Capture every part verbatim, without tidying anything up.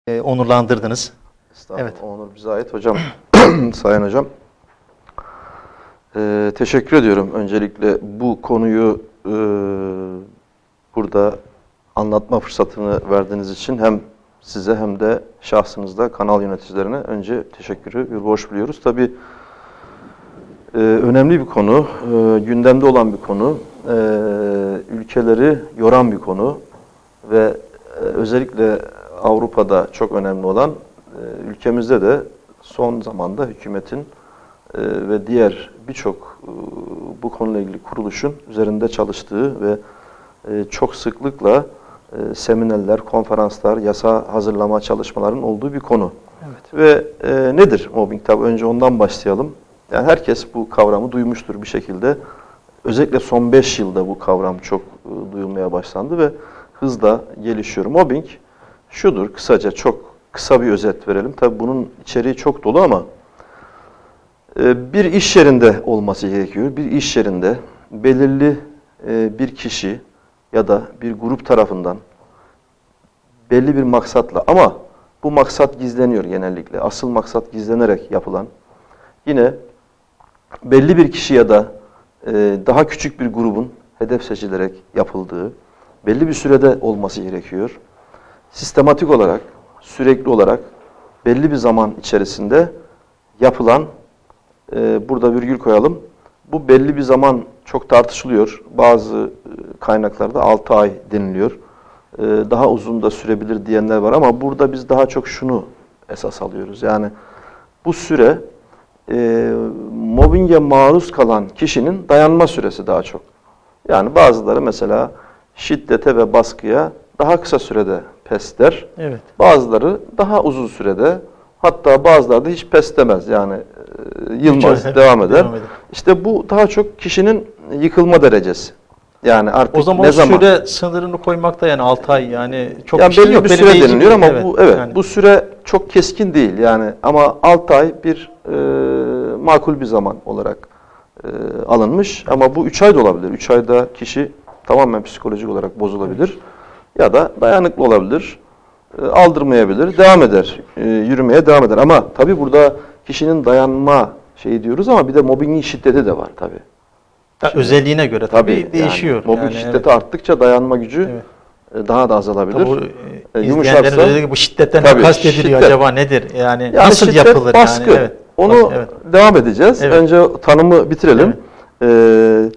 e, onurlandırdınız. Estağfurullah, evet. Onur bize ait hocam. Sayın hocam. Ee, teşekkür ediyorum. Öncelikle bu konuyu e, burada anlatma fırsatını verdiğiniz için hem size hem de şahsınızda kanal yöneticilerine önce teşekkürü bir borç biliyoruz. Tabii e, önemli bir konu, e, gündemde olan bir konu, e, ülkeleri yoran bir konu ve e, özellikle Avrupa'da çok önemli olan, e, ülkemizde de son zamanda hükümetin e, ve diğer birçok e, bu konuyla ilgili kuruluşun üzerinde çalıştığı ve e, çok sıklıkla e, seminerler, konferanslar, yasa hazırlama çalışmalarının olduğu bir konu. Evet. Ve e, nedir mobbing? Tabii önce ondan başlayalım. Yani herkes bu kavramı duymuştur bir şekilde. Özellikle son beş yılda bu kavram çok e, duyulmaya başlandı ve hızla gelişiyor. Mobbing şudur, kısaca çok kısa bir özet verelim. Tabii bunun içeriği çok dolu ama e, bir iş yerinde olması gerekiyor. Bir iş yerinde belirli e, bir kişi ya da bir grup tarafından belli bir maksatla, ama bu maksat gizleniyor genellikle. Asıl maksat gizlenerek yapılan, yine belli bir kişi ya da e, daha küçük bir grubun hedef seçilerek yapıldığı, belli bir sürede olması gerekiyor. Sistematik olarak, sürekli olarak belli bir zaman içerisinde yapılan, e, burada virgül koyalım, bu belli bir zaman çok tartışılıyor. Bazı kaynaklarda altı ay deniliyor. E, daha uzun da sürebilir diyenler var ama burada biz daha çok şunu esas alıyoruz. Yani bu süre e, mobbinge maruz kalan kişinin dayanma süresi daha çok. Yani bazıları mesela şiddete ve baskıya daha kısa sürede pes der. Evet. Bazıları daha uzun sürede, hatta bazıları da hiç pes demez. Yani e, yılmaz, devam, devam eder. Devam İşte bu daha çok kişinin yıkılma derecesi. Yani artık o zaman ne o zaman? süre sınırını koymakta, yani altı ay, yani çok yani bir şey belli yok. bir süre Belirleyici deniliyor ama evet, bu evet yani. Bu süre çok keskin değil yani, ama altı ay bir e, makul bir zaman olarak e, alınmış, ama bu üç ay da olabilir. üç ayda kişi tamamen psikolojik olarak bozulabilir. Evet. Ya da dayanıklı olabilir, e, aldırmayabilir, devam eder, e, yürümeye devam eder. Ama tabii burada kişinin dayanma şeyi diyoruz ama bir de mobbingin şiddeti de var tabii. Ya özelliğine göre tabii, tabii değişiyor. Yani, mobbing yani, şiddeti evet. arttıkça dayanma gücü evet. daha da azalabilir. Tabii, e, yumuşarsa bu şiddetten ne kastediliyor şiddet. Acaba nedir? Yani, yani nasıl şiddet, yapılır? Baskı. Yani? Evet. Onu baskı, evet. devam edeceğiz. Evet. Önce tanımı bitirelim. Evet.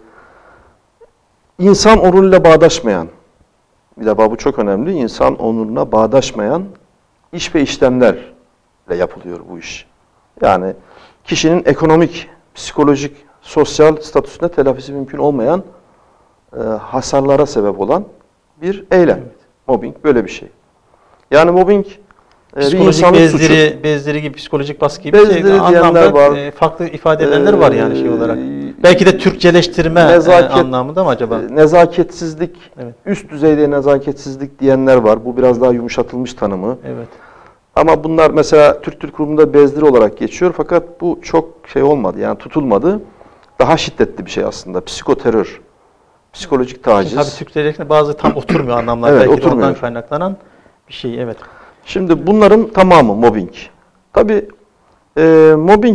Ee, insan onuruyla bağdaşmayan, bir defa bu çok önemli, insan onuruna bağdaşmayan iş ve işlemlerle yapılıyor bu iş. Yani kişinin ekonomik, psikolojik, sosyal statüsüne telafisi mümkün olmayan e, hasarlara sebep olan bir eylem. Evet. Mobbing böyle bir şey. Yani mobbing e, psikolojik bezdiri, suçu. bezdiri gibi, psikolojik baskı gibi bezdiri şey, anlamda var. E, farklı ifade edenler ee, var yani şey olarak. Belki de Türkçeleştirme nezaket, e, anlamında mı acaba? Nezaketsizlik, evet. üst düzeyde nezaketsizlik diyenler var. Bu biraz daha yumuşatılmış tanımı. Evet. Ama bunlar mesela Türk Dil Kurumu'nda bezdiri olarak geçiyor, fakat bu çok şey olmadı, yani tutulmadı. Daha şiddetli bir şey aslında. Psikoterör, psikolojik taciz. Tabii Türkçe'de bazı tam oturmuyor anlamlar. Evet, belki oturmuyor. Ondan kaynaklanan bir şey, evet. Şimdi bunların tamamı mobbing. Tabii e, mobbing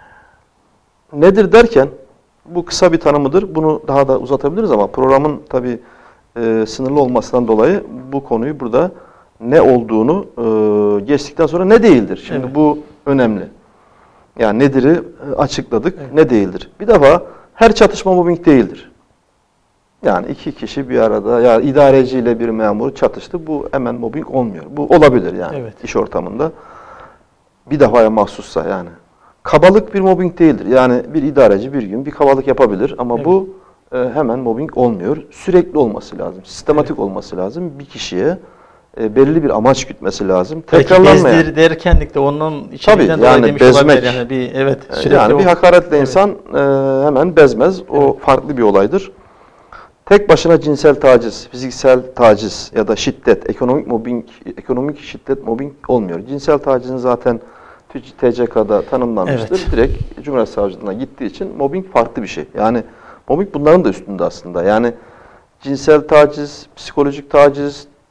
nedir derken, bu kısa bir tanımıdır. Bunu daha da uzatabiliriz ama programın tabii e, sınırlı olmasından dolayı bu konuyu burada ne olduğunu e, geçtikten sonra ne değildir. Şimdi evet. bu önemli. Yani nedir'i açıkladık, evet. ne değildir. Bir defa her çatışma mobbing değildir. Yani iki kişi bir arada, ya idareciyle bir memur çatıştı, bu hemen mobbing olmuyor. Bu olabilir yani evet. iş ortamında. Bir defaya mahsussa yani. Kabalık bir mobbing değildir. Yani bir idareci bir gün bir kabalık yapabilir ama evet. bu e, hemen mobbing olmuyor. Sürekli olması lazım, sistematik evet. olması lazım. Bir kişiye e, belli bir amaç gütmesi lazım. Tekrarlanmayan. Belki bezdir derken de onun içinden dolayı demiş olabilir. Yani bir, evet, yani bir hakaretle evet. insan e, hemen bezmez. O evet. farklı bir olaydır. Tek başına cinsel taciz, fiziksel taciz ya da şiddet, ekonomik mobbing, ekonomik şiddet mobbing olmuyor. Cinsel tacizin zaten T C K'da tanımlanmıştır. Evet. Direkt Cumhuriyet Savcılığına gittiği için mobbing farklı bir şey. Yani mobbing bunların da üstünde aslında. Yani cinsel taciz, psikolojik taciz,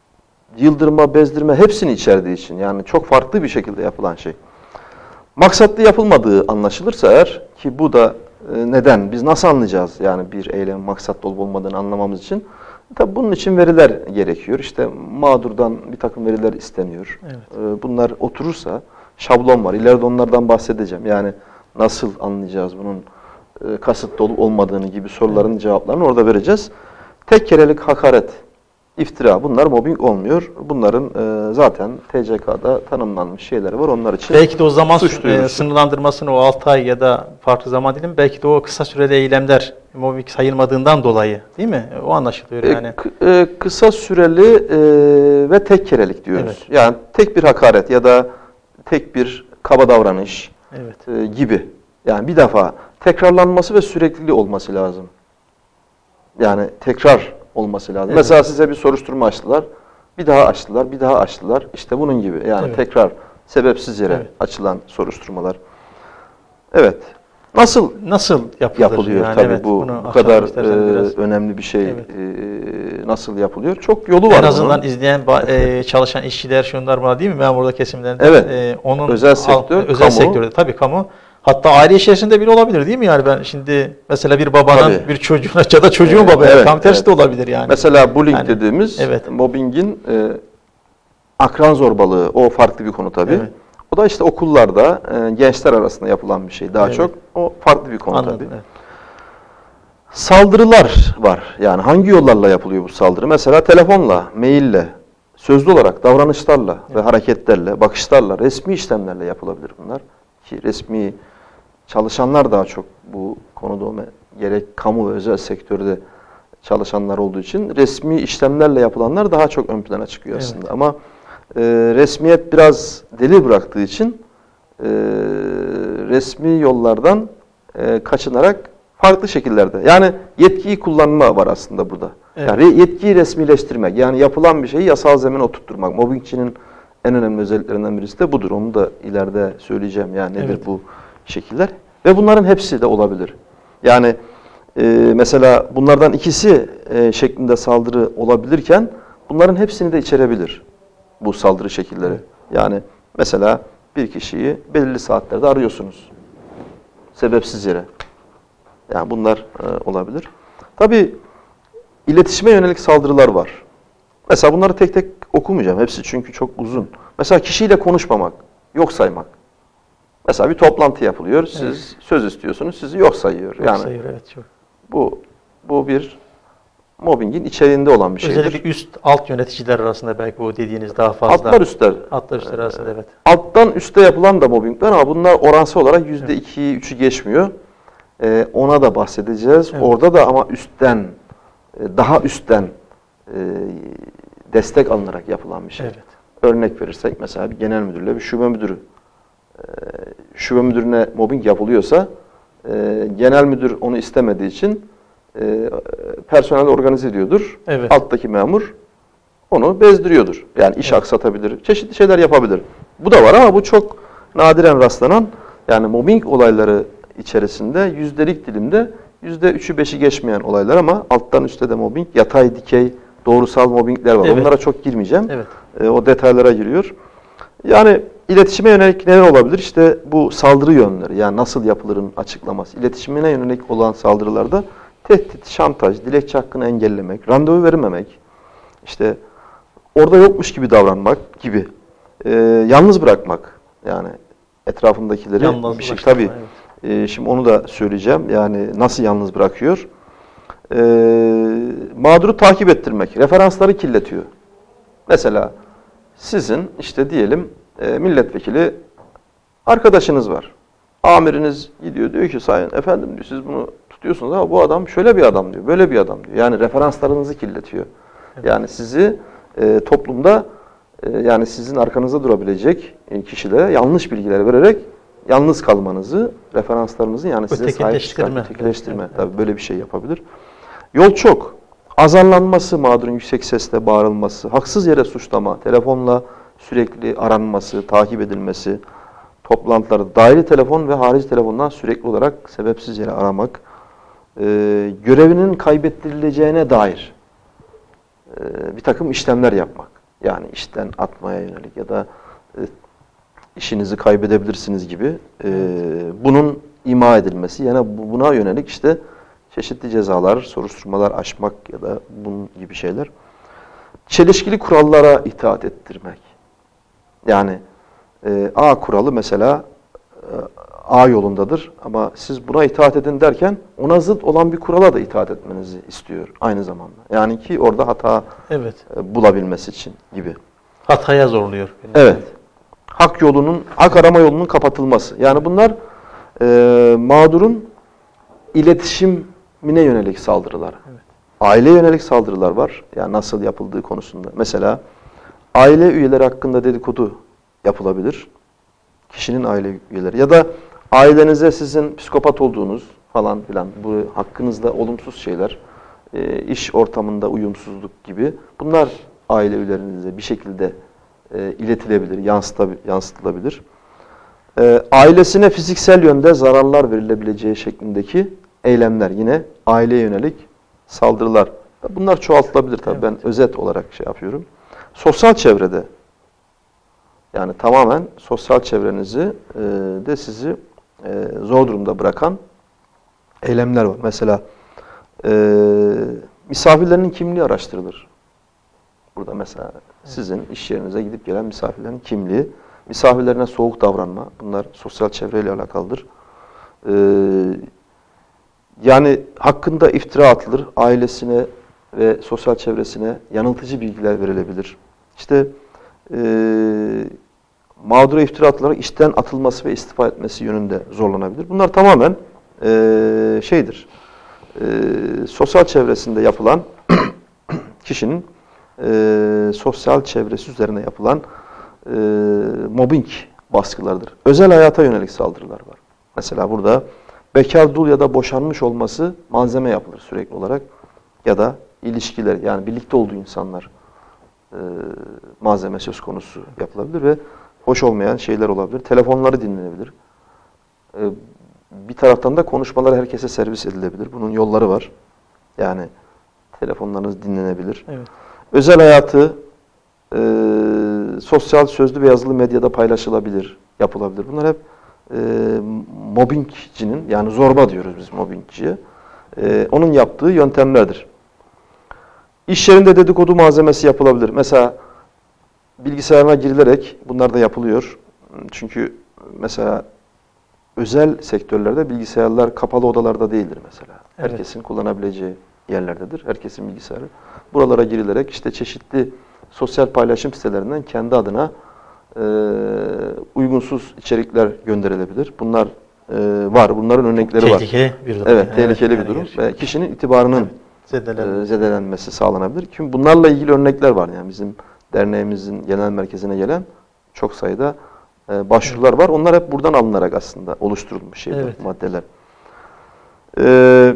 yıldırma, bezdirme hepsini içerdiği için yani çok farklı bir şekilde yapılan şey. Maksatlı yapılmadığı anlaşılırsa eğer ki bu da e, neden? Biz nasıl anlayacağız yani bir eylem maksatlı olup olmadığını anlamamız için? Tabii bunun için veriler gerekiyor. İşte mağdurdan bir takım veriler isteniyor. Evet. E, bunlar oturursa şablon var. İleride onlardan bahsedeceğim. Yani nasıl anlayacağız bunun e, kasıtlı olup olmadığını gibi soruların evet. cevaplarını orada vereceğiz. Tek kerelik hakaret, İftira, bunlar mobbing olmuyor. Bunların e, zaten T C K'da tanımlanmış şeyleri var. Onlar için belki de o zaman e, sınırlandırmasını o altı ay ya da farklı zaman dilimi belki de o kısa süreli eylemler mobbing sayılmadığından dolayı değil mi? O anlaşılıyor yani. E, e, kısa süreli e, ve tek kerelik diyoruz. Evet. Yani tek bir hakaret ya da tek bir kaba davranış evet. e, gibi. Yani bir defa tekrarlanması ve sürekli olması lazım. Yani tekrar olması lazım. Evet. Mesela size bir soruşturma açtılar. Bir daha açtılar, bir daha açtılar. İşte bunun gibi. Yani evet. tekrar sebepsiz yere evet. açılan soruşturmalar. Evet. Nasıl nasıl yapılıyor yani, tabii evet, bu bu kadar e, önemli bir şey evet. e, nasıl yapılıyor? Çok yolu var. En azından bunun. izleyen e, çalışan işçiler şunlar var değil mi? Memurda kesimlerinde. Evet. E, onun özel sektör, al, özel kamu. sektörde tabii kamu. Hatta aile içerisinde bile olabilir değil mi yani ben şimdi mesela bir babanın tabii. bir çocuğuna ya da çocuğun evet, babaya evet, tam tersi evet. de olabilir yani. Mesela bullying yani, dediğimiz evet. mobbingin e, akran zorbalığı o farklı bir konu tabii. Evet. O da işte okullarda e, gençler arasında yapılan bir şey daha evet. çok. O farklı bir konu Anladım, tabii. Evet. Saldırılar var. Yani hangi yollarla yapılıyor bu saldırı? Mesela telefonla, maille, sözlü olarak davranışlarla evet. ve hareketlerle, bakışlarla, resmi işlemlerle yapılabilir bunlar. Ki resmi çalışanlar daha çok bu konuda gerek kamu ve özel sektörde çalışanlar olduğu için resmi işlemlerle yapılanlar daha çok ön plana çıkıyor evet. aslında. Ama e, resmiyet biraz deli bıraktığı için e, resmi yollardan e, kaçınarak farklı şekillerde. Yani yetkiyi kullanma var aslında burada. Evet. Yani yetkiyi resmileştirmek. Yani yapılan bir şeyi yasal zemine oturtturmak. Mobbingçinin en önemli özelliklerinden birisi de budur. Onu da ileride söyleyeceğim. Yani nedir evet. bu şekiller. Ve bunların hepsi de olabilir. Yani e, mesela bunlardan ikisi e, şeklinde saldırı olabilirken bunların hepsini de içerebilir bu saldırı şekilleri. Evet. Yani mesela bir kişiyi belirli saatlerde arıyorsunuz. Sebepsiz yere. Yani bunlar e, olabilir. Tabii iletişime yönelik saldırılar var. Mesela bunları tek tek okumayacağım. Hepsi çünkü çok uzun. Mesela kişiyle konuşmamak, yok saymak. Mesela bir toplantı yapılıyor. Siz evet. söz istiyorsunuz, sizi yok sayıyor. Yok yani sayıyor, evet çok. Bu bu bir mobbingin içeriğinde olan bir şeydir. Özellikle üst alt yöneticiler arasında belki bu dediğiniz daha fazla. Altlar üstler. Altlar üstler arasında evet. Alttan üste yapılan da mobbing var ama bunlar oransal olarak yüzde ikiyi, üçü geçmiyor. Ee, ona da bahsedeceğiz. Evet. Orada da ama üstten, daha üstten e, destek alınarak yapılan bir şey. Evet. Örnek verirsek mesela bir genel müdürle bir şube müdürü. E, şube müdürüne mobbing yapılıyorsa e, genel müdür onu istemediği için e, personel organize ediyordur. Evet. Alttaki memur onu bezdiriyordur. Yani iş evet. aksatabilir. Çeşitli şeyler yapabilir. Bu da var ama bu çok nadiren rastlanan yani mobbing olayları içerisinde yüzdelik dilimde yüzde üçü beşi geçmeyen olaylar ama alttan üstte de mobbing, yatay, dikey, doğrusal mobbingler var. Evet. Onlara çok girmeyeceğim. Evet. E, o detaylara giriyor. Yani iletişime yönelik neler olabilir? İşte bu saldırı yönleri, yani nasıl yapılırın açıklaması. İletişimine yönelik olan saldırılarda tehdit, şantaj, dilekçe hakkını engellemek, randevu vermemek, işte orada yokmuş gibi davranmak gibi, e, yalnız bırakmak, yani etrafındakileri yalnız bir şey tabii. Evet. E, şimdi onu da söyleyeceğim. Yani nasıl yalnız bırakıyor? E, mağduru takip ettirmek, referansları kirletiyor. Mesela sizin işte diyelim e, milletvekili arkadaşınız var. Amiriniz gidiyor diyor ki sayın efendim diyor siz bunu tutuyorsunuz ama bu adam şöyle bir adam diyor, böyle bir adam diyor. Yani referanslarınızı kirletiyor. Evet. Yani sizi e, toplumda e, yani sizin arkanızda durabilecek e, kişilere yanlış bilgiler vererek yalnız kalmanızı, referanslarınızın yani size sahip çıkan ötekileştirme. Evet, tabii evet. Böyle bir şey yapabilir. Yol çok. Azarlanması, mağdurun yüksek sesle bağırılması, haksız yere suçlama, telefonla sürekli aranması, takip edilmesi, toplantılarda dahili telefon ve harici telefondan sürekli olarak sebepsiz yere aramak, e, görevinin kaybettirileceğine dair e, bir takım işlemler yapmak. Yani işten atmaya yönelik ya da e, işinizi kaybedebilirsiniz gibi e, Evet. bunun ima edilmesi, yani buna yönelik işte çeşitli cezalar, soruşturmalar açmak ya da bunun gibi şeyler. Çelişkili kurallara itaat ettirmek. Yani e, A kuralı mesela e, A yolundadır ama siz buna itaat edin derken ona zıt olan bir kurala da itaat etmenizi istiyor aynı zamanda. Yani ki orada hata Evet. e, bulabilmesi için gibi. Hataya zorluyor. Evet. Hak yolunun, hak arama yolunun kapatılması. Yani bunlar e, mağdurun iletişimine yönelik saldırılar. Evet. Aile yönelik saldırılar var. Yani nasıl yapıldığı konusunda. Mesela aile üyeleri hakkında dedikodu yapılabilir. Kişinin aile üyeleri ya da ailenize sizin psikopat olduğunuz falan filan bu hakkınızda olumsuz şeyler, e, iş ortamında uyumsuzluk gibi bunlar aile üyelerinize bir şekilde e, iletilebilir, yansıtılabilir. E, ailesine fiziksel yönde zararlar verilebileceği şeklindeki eylemler yine aileye yönelik saldırılar. Bunlar çoğaltılabilir tabii. Evet. Ben özet olarak şey yapıyorum. Sosyal çevrede yani tamamen sosyal çevrenizi e, de sizi e, zor durumda bırakan eylemler var. Mesela e, misafirlerinin kimliği araştırılır. Burada mesela sizin iş yerinize gidip gelen misafirlerin kimliği, misafirlerine soğuk davranma, bunlar sosyal çevreyle alakalıdır. E, yani hakkında iftira atılır, ailesine ve sosyal çevresine yanıltıcı bilgiler verilebilir. İşte e, mağdura iftira atılarak işten atılması ve istifa etmesi yönünde zorlanabilir. Bunlar tamamen e, şeydir, e, sosyal çevresinde yapılan kişinin e, sosyal çevresi üzerine yapılan e, mobbing baskılarıdır. Özel hayata yönelik saldırılar var. Mesela burada bekar dul ya da boşanmış olması malzeme yapılır sürekli olarak ya da ilişkiler yani birlikte olduğu insanlar e, malzeme söz konusu yapılabilir ve hoş olmayan şeyler olabilir. Telefonları dinlenebilir. E, bir taraftan da konuşmalar herkese servis edilebilir. Bunun yolları var. Yani telefonlarınız dinlenebilir. Evet. Özel hayatı e, sosyal, sözlü ve yazılı medyada paylaşılabilir, yapılabilir. Bunlar hep e, mobbingcinin, yani zorba diyoruz biz mobbingciye, e, onun yaptığı yöntemlerdir. İş yerinde dedikodu malzemesi yapılabilir. Mesela bilgisayarına girilerek, bunlar da yapılıyor. Çünkü mesela özel sektörlerde bilgisayarlar kapalı odalarda değildir mesela. Evet. Herkesin kullanabileceği yerlerdedir. Herkesin bilgisayarı. Buralara girilerek işte çeşitli sosyal paylaşım sitelerinden kendi adına e, uygunsuz içerikler gönderilebilir. Bunlar e, var. Bunların örnekleri var. Tehlikeli bir durum. Evet, tehlikeli evet, bir durum. gerçekten. Ve kişinin itibarının Evet, zedelenmesi. e, zedelenmesi sağlanabilir. Çünkü bunlarla ilgili örnekler var. Yani bizim derneğimizin genel merkezine gelen çok sayıda e, başvurular evet. var. Onlar hep buradan alınarak aslında oluşturulmuş şeyler, Evet. maddeler. Ee,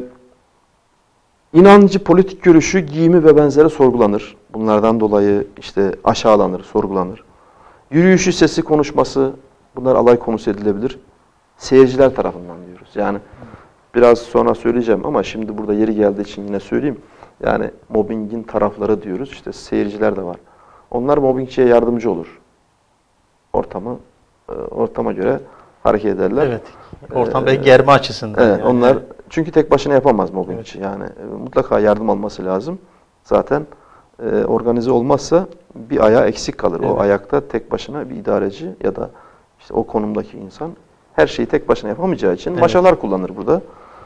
inancı, politik görüşü, giyimi ve benzeri sorgulanır. Bunlardan dolayı işte aşağılanır, sorgulanır. Yürüyüşü, sesi, konuşması, bunlar alay konusu edilebilir. Seyirciler tarafından diyoruz. Yani biraz sonra söyleyeceğim ama şimdi burada yeri geldiği için yine söyleyeyim. Yani mobbingin tarafları diyoruz. İşte seyirciler de var. Onlar mobbingçiye yardımcı olur. Ortamı, ortama göre hareket ederler. Evet. Ortam belki germe açısından. Evet, yani. onlar Evet. çünkü tek başına yapamaz mobbingçi. Evet. Yani e, mutlaka yardım alması lazım. Zaten e, organize olmazsa bir ayağı eksik kalır. Evet. O ayakta tek başına bir idareci ya da işte o konumdaki insan her şeyi tek başına yapamayacağı için Evet. maşalar kullanır burada.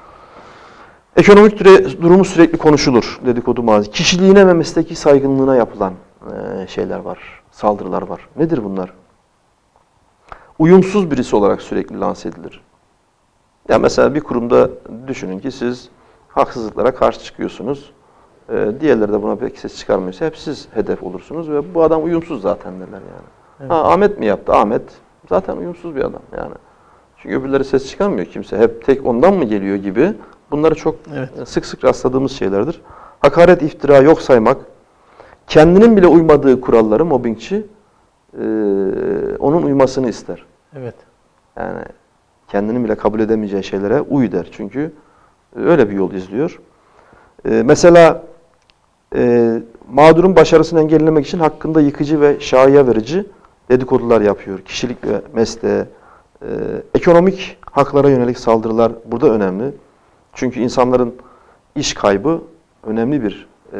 Ekonomik düre, durumu sürekli konuşulur. Dedikodu malzemesi. Kişiliğine ve mesleki saygınlığına yapılan e, şeyler var. Saldırılar var. Nedir bunlar? Uyumsuz birisi olarak sürekli lanse edilir. Ya mesela bir kurumda düşünün ki siz haksızlıklara karşı çıkıyorsunuz. Ee, diğerleri de buna pek ses çıkarmıyorsa hep siz hedef olursunuz ve bu adam uyumsuz zaten derler yani. Evet. Ha, Ahmet mi yaptı? Ahmet zaten uyumsuz bir adam yani. Çünkü öbürleri ses çıkarmıyor kimse. Hep tek ondan mı geliyor gibi. Bunları çok Evet. sık sık rastladığımız şeylerdir. Hakaret, iftira, yok saymak, kendinin bile uymadığı kuralları mobbingçi e, onun uymasını ister. Evet. Yani kendinin bile kabul edemeyeceği şeylere uy der. Çünkü öyle bir yol izliyor. Ee, mesela e, mağdurun başarısını engellemek için hakkında yıkıcı ve şaiye verici dedikodular yapıyor. Kişilik ve mesleğe, e, ekonomik haklara yönelik saldırılar burada önemli. Çünkü insanların iş kaybı önemli bir e,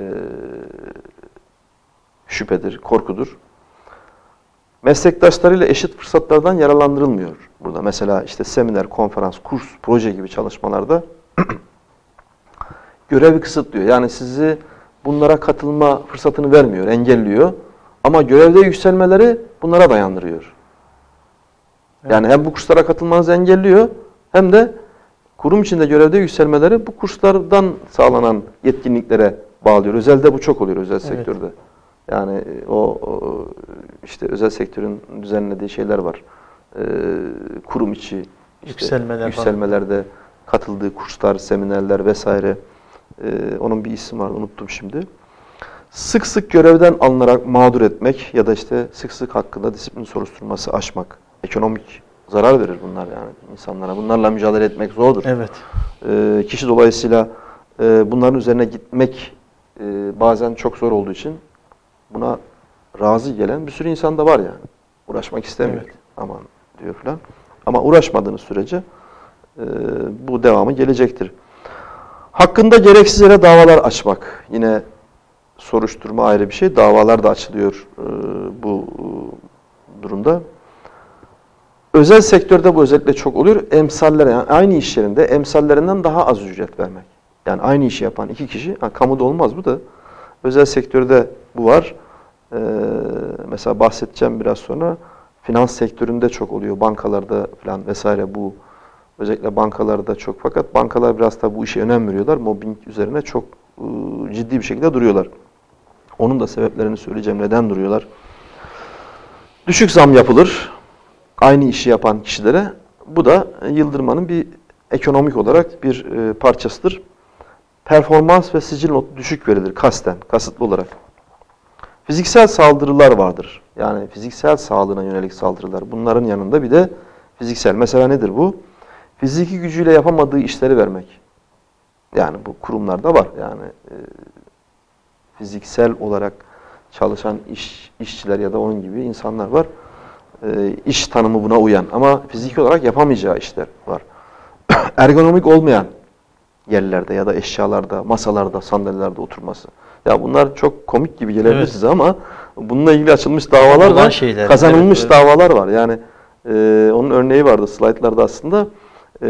şüphedir, korkudur. Meslektaşlarıyla eşit fırsatlardan yararlandırılmıyor burada. Mesela işte seminer, konferans, kurs, proje gibi çalışmalarda görevi kısıtlıyor. Yani sizi bunlara katılma fırsatını vermiyor, engelliyor. Ama görevde yükselmeleri bunlara dayandırıyor. Yani hem bu kurslara katılmanızı engelliyor hem de kurum içinde görevde yükselmeleri bu kurslardan sağlanan yetkinliklere bağlıyor. Özelde bu çok oluyor, özel Evet. sektörde. Yani o, o işte özel sektörün düzenlediği şeyler var. Ee, kurum içi işte Yükselmeler yükselmelerde katıldığı kurslar, seminerler vesaire. Ee, onun bir ismi var, unuttum şimdi. Sık sık görevden alınarak mağdur etmek ya da işte sık sık hakkında disiplin soruşturması açmak. Ekonomik zarar verir bunlar yani insanlara. Bunlarla mücadele etmek zordur. Evet. Ee, kişi dolayısıyla e, bunların üzerine gitmek e, bazen çok zor olduğu için buna razı gelen bir sürü insan da var yani. Uğraşmak istemiyor. Evet. Aman diyor falan. Ama uğraşmadığınız sürece e, bu devamı gelecektir. Hakkında gereksiz yere davalar açmak. Yine soruşturma ayrı bir şey. Davalar da açılıyor e, bu e, durumda. Özel sektörde bu özellikle çok oluyor. Emsallere, yani aynı iş yerinde emsallerinden daha az ücret vermek. Yani aynı işi yapan iki kişi, yani kamuda olmaz bu da. Özel sektörde bu var. Ee, mesela bahsedeceğim biraz sonra. Finans sektöründe çok oluyor. Bankalarda falan vesaire bu. Özellikle bankalarda çok. Fakat bankalar biraz da bu işe önem veriyorlar. Mobbing üzerine çok e, ciddi bir şekilde duruyorlar. Onun da sebeplerini söyleyeceğim. Neden duruyorlar? Düşük zam yapılır. Aynı işi yapan kişilere. Bu da yıldırmanın bir ekonomik olarak bir e, parçasıdır. Performans ve sicil notu düşük verilir kasten, kasıtlı olarak. Fiziksel saldırılar vardır. Yani fiziksel sağlığına yönelik saldırılar. Bunların yanında bir de fiziksel. Mesela nedir bu? Fiziki gücüyle yapamadığı işleri vermek. Yani bu kurumlarda var. Yani e, fiziksel olarak çalışan iş, işçiler ya da onun gibi insanlar var. E, iş tanımı buna uyan ama fiziki olarak yapamayacağı işler var. Ergonomik olmayan yerlerde ya da eşyalarda, masalarda, sandalyelerde oturması. Ya bunlar çok komik gibi gelebilir evet. size ama bununla ilgili açılmış davalar var, şeyler, kazanılmış evet, evet. davalar var. Yani e, onun örneği vardı slaytlarda aslında. E,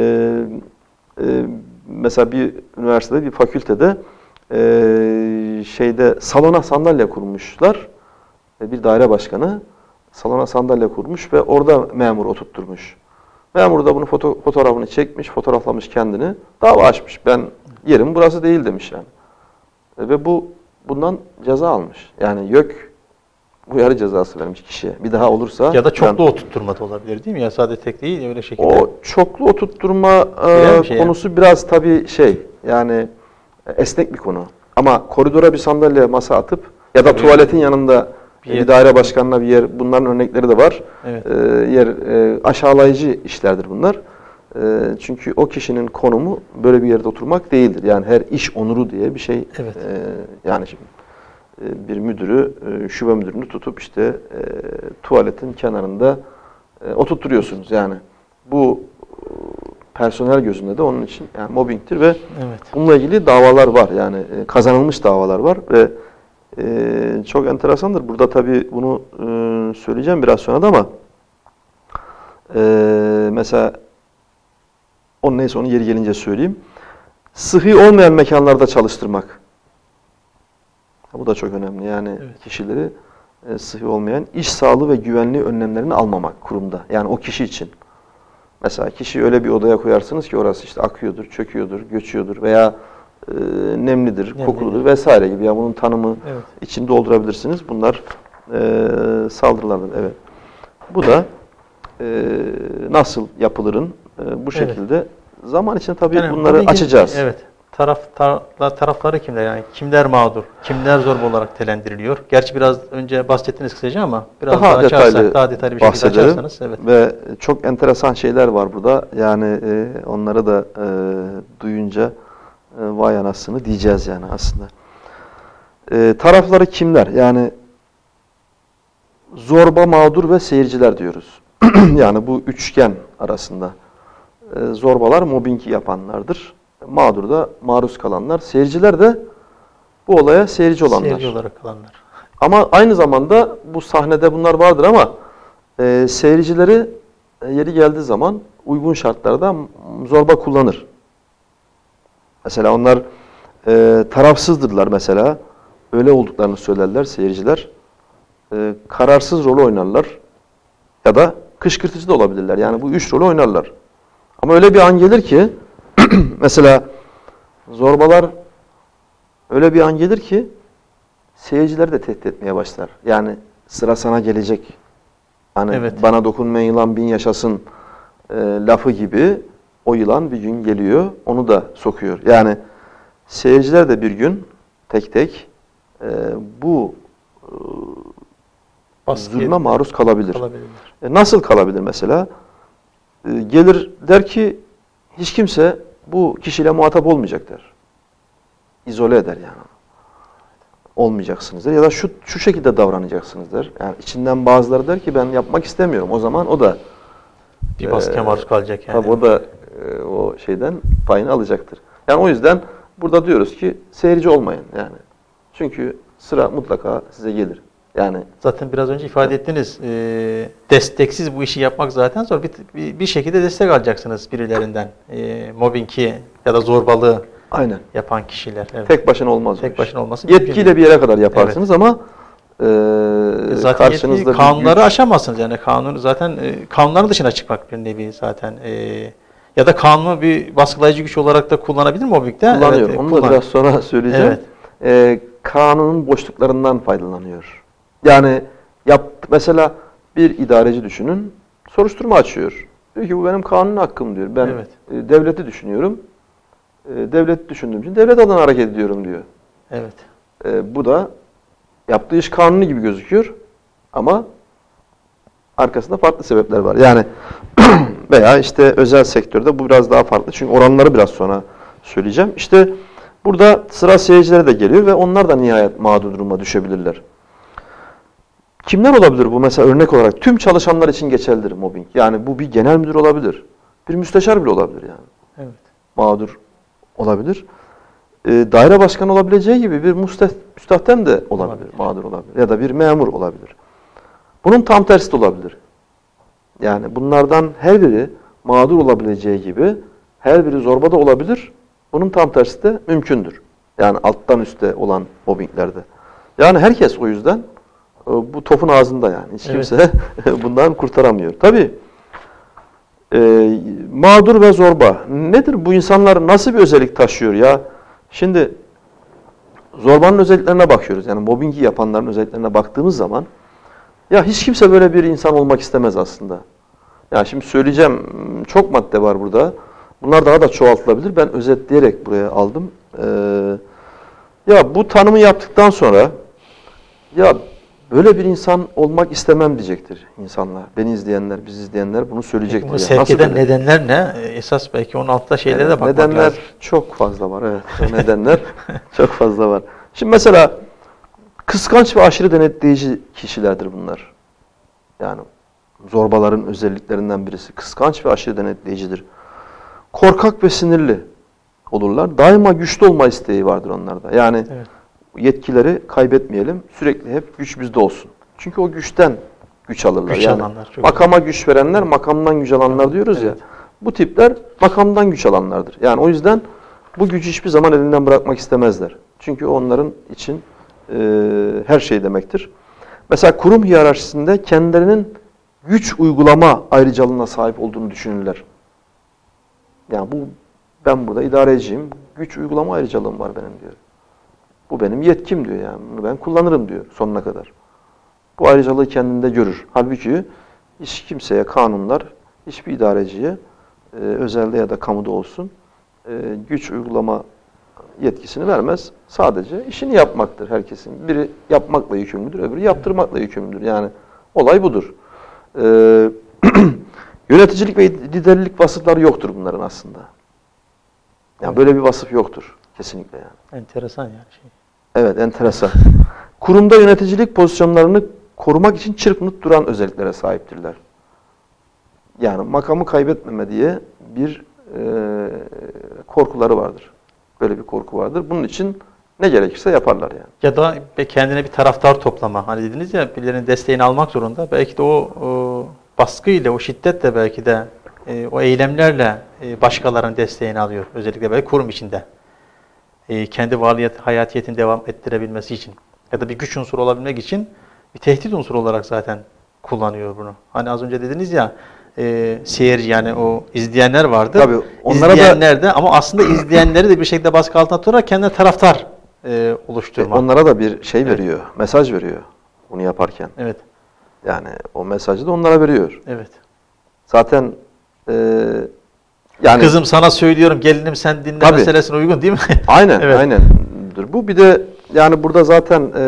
e, mesela bir üniversitede, bir fakültede e, şeyde salona sandalye kurmuşlar. E, bir daire başkanı salona sandalye kurmuş ve orada memur oturtturmuş. Memur da bunu foto, fotoğrafını çekmiş, fotoğraflamış kendini, dava açmış. Ben yerim burası değil demiş yani. E, ve bu bundan ceza almış. Yani YÖK uyarı cezası vermiş kişiye. Bir daha olursa... Ya da çoklu ben, oturtturma da olabilir değil mi? Ya sadece tek değil öyle şekilde. O çoklu oturtturma e, şey konusu yani. Biraz tabii şey yani esnek bir konu. Ama koridora bir sandalye masa atıp ya da tabii. Tuvaletin yanında bir, bir daire başkanına bir yer, bunların örnekleri de var. Evet. E, yer e, aşağılayıcı işlerdir bunlar. E, çünkü o kişinin konumu böyle bir yerde oturmak değildir. Yani her iş onuru diye bir şey. Evet. E, yani şimdi e, bir müdürü, e, şube müdürünü tutup işte e, tuvaletin kenarında e, oturtturuyorsunuz. Yani bu e, personel gözünde de onun için yani mobbingtir ve evet. bununla ilgili davalar var. Yani e, kazanılmış davalar var ve Ee, çok enteresandır. Burada tabii bunu e, söyleyeceğim biraz sonra da ama e, mesela onun neyse onu yeri gelince söyleyeyim. Sıhhi olmayan mekanlarda çalıştırmak. Bu da çok önemli. Yani evet. kişileri e, sıhhi olmayan iş sağlığı ve güvenliği önlemlerini almamak kurumda. Yani o kişi için. Mesela kişiyi öyle bir odaya koyarsınız ki orası işte akıyordur, çöküyordur, göçüyordur veya E, nemlidir, Nemlidir, kokuludur vesaire gibi. Yani bunun tanımı evet. için doldurabilirsiniz. Bunlar e, saldırılardır. Evet. Bu da e, nasıl yapılırın e, bu şekilde evet. zaman içinde tabii yani bunları açacağız. Evet. Taraf tar, tarafları kimler yani kimler mağdur, kimler zorba olarak telendiriliyor? Gerçi biraz önce bahsettiniz kısaca ama biraz daha, daha açarsak, detaylı daha detaylı bir şekilde açarsanız evet. Ve çok enteresan şeyler var burada. Yani e, onları da e, duyunca vay anasını diyeceğiz yani aslında. E, tarafları kimler? Yani zorba, mağdur ve seyirciler diyoruz. Yani bu üçgen arasında. E, zorbalar mobbingi yapanlardır. Mağdur da maruz kalanlar. Seyirciler de bu olaya seyirci olanlar. Seyirci olarak kalanlar. Ama aynı zamanda bu sahnede bunlar vardır ama e, seyircileri e, yeri geldiği zaman uygun şartlarda zorba kullanır. Mesela onlar e, tarafsızdırlar mesela. Öyle olduklarını söylerler seyirciler. E, kararsız rol oynarlar. Ya da kışkırtıcı da olabilirler. Yani bu üç rolü oynarlar. Ama öyle bir an gelir ki mesela zorbalar öyle bir an gelir ki seyircileri de tehdit etmeye başlar. Yani sıra sana gelecek. Hani evet. Bana dokunmayan yılan bin yaşasın e, lafı gibi o yılan bir gün geliyor. Onu da sokuyor. Yani seyirciler de bir gün tek tek e, bu e, zulme maruz kalabilir. E, nasıl kalabilir mesela? E, gelir der ki hiç kimse bu kişiyle muhatap olmayacak der. İzole eder yani. Olmayacaksınız der. Ya da şu şu şekilde davranacaksınız der. Yani içinden bazıları der ki ben yapmak istemiyorum. O zaman o da bir baskıya e, maruz kalacak yani. Tabii o da e, o şeyden payını alacaktır. Yani o yüzden burada diyoruz ki seyirci olmayın yani. Çünkü sıra mutlaka size gelir. Yani zaten biraz önce ifade ettiniz. E, desteksiz bu işi yapmak zaten zor. Bir, bir, bir şekilde destek alacaksınız birilerinden. E, mobbingi ya da zorbalığı aynen yapan kişiler. Evet. Tek başına olmaz. Tek başına olması. Yetkiyle bir yere kadar yaparsınız evet. Ama e, zaten karşınızda yetki, kanunları güç... aşamazsınız. Yani kanun zaten e, kanunların dışına çıkmak bir nevi zaten. E, ya da kanunu bir baskılayıcı güç olarak da kullanabilir mi mobbingde? Kullanıyor. Evet, Onu kullan. da biraz sonra söyleyeceğim. Evet. E, kanunun boşluklarından faydalanıyor. Yani yap, mesela bir idareci düşünün, soruşturma açıyor. Diyor ki bu benim kanuni hakkım diyor. Ben evet. e, devleti düşünüyorum. E, devleti düşündüğüm için devlet adına hareket ediyorum diyor. Evet. E, bu da yaptığı iş kanuni gibi gözüküyor ama arkasında farklı sebepler var. Yani veya işte özel sektörde bu biraz daha farklı. Çünkü oranları biraz sonra söyleyeceğim. İşte burada sıra seyircilere de geliyor ve onlar da nihayet mağdur duruma düşebilirler. Kimler olabilir bu? Mesela örnek olarak tüm çalışanlar için geçerlidir mobbing. Yani bu bir genel müdür olabilir. Bir müsteşar bile olabilir yani. Evet. Mağdur olabilir. E, daire başkanı olabileceği gibi bir müstahdem de olabilir, olabilir, mağdur olabilir. Ya da bir memur olabilir. Bunun tam tersi de olabilir. Yani bunlardan her biri mağdur olabileceği gibi her biri zorba da olabilir. Bunun tam tersi de mümkündür. Yani alttan üste olan mobbinglerde. Yani herkes o yüzden bu topun ağzında yani. Hiç kimse evet. bundan kurtaramıyor. Tabii e, mağdur ve zorba. Nedir bu insanlar nasıl bir özellik taşıyor ya? Şimdi zorbanın özelliklerine bakıyoruz. Yani mobbingi yapanların özelliklerine baktığımız zaman ya hiç kimse böyle bir insan olmak istemez aslında. Ya şimdi söyleyeceğim çok madde var burada. Bunlar daha da çoğaltılabilir. Ben özetleyerek buraya aldım. Ee, ya bu tanımı yaptıktan sonra ya böyle bir insan olmak istemem diyecektir insanlar. Beni izleyenler, bizi izleyenler bunu söyleyecektir. Bu sevk eden nedenler ne? Esas belki onun altta şeylere evet, de bakmak nedenler lazım. Nedenler çok fazla var. Evet. O nedenler çok fazla var. Şimdi mesela kıskanç ve aşırı denetleyici kişilerdir bunlar. Yani zorbaların özelliklerinden birisi. Kıskanç ve aşırı denetleyicidir. Korkak ve sinirli olurlar. Daima güçlü olma isteği vardır onlarda. Yani evet. yetkileri kaybetmeyelim. Sürekli hep güç bizde olsun. Çünkü o güçten güç alırlar. Güç yani alanlar, makama önemli. Güç verenler makamdan güç alanlar diyoruz evet. ya. Bu tipler makamdan güç alanlardır. Yani o yüzden bu gücü hiçbir zaman elinden bırakmak istemezler. Çünkü onların için e, her şey demektir. Mesela kurum hiyerarşisinde kendilerinin güç uygulama ayrıcalığına sahip olduğunu düşünürler. Yani bu ben burada idareciyim. Güç uygulama ayrıcalığım var benim diyor. Bu benim yetkim diyor yani. Bunu ben kullanırım diyor sonuna kadar. Bu ayrıcalığı kendinde görür. Halbuki hiç kimseye kanunlar, hiçbir idareciye e, özelde ya da kamuda olsun e, güç uygulama yetkisini vermez. Sadece işini yapmaktır herkesin. Biri yapmakla yükümlüdür, öbürü yaptırmakla yükümlüdür. Yani olay budur. Ee, yöneticilik ve liderlik vasıfları yoktur bunların aslında. Yani böyle bir vasıf yoktur kesinlikle yani. Enteresan yani şey. Evet, enteresan. Kurumda yöneticilik pozisyonlarını korumak için çırpınıp duran özelliklere sahiptirler. Yani makamı kaybetmeme diye bir e, korkuları vardır. Böyle bir korku vardır. Bunun için ne gerekirse yaparlar yani. Ya da kendine bir taraftar toplama. Hani dediniz ya, birilerinin desteğini almak zorunda. Belki de o, o baskıyla, o şiddetle, belki de e, o eylemlerle e, başkalarının desteğini alıyor. Özellikle belki kurum içinde. E, kendi varlığıyet, hayatiyetini devam ettirebilmesi için. Ya da bir güç unsuru olabilmek için bir tehdit unsuru olarak zaten kullanıyor bunu. Hani az önce dediniz ya, e, seyirci, yani o izleyenler vardır. Tabii, onlara İzleyenler de, ama aslında izleyenleri de bir şekilde baskı altına tutarak kendine taraftar e, oluşturmak. E, onlara da bir şey veriyor, evet. mesaj veriyor bunu yaparken. Evet. Yani o mesajı da onlara veriyor. Evet. Zaten e, yani kızım sana söylüyorum, gelinim sen dinle tabii. meselesine uygun değil mi? Aynen, evet. aynen. Bu bir de yani burada zaten e,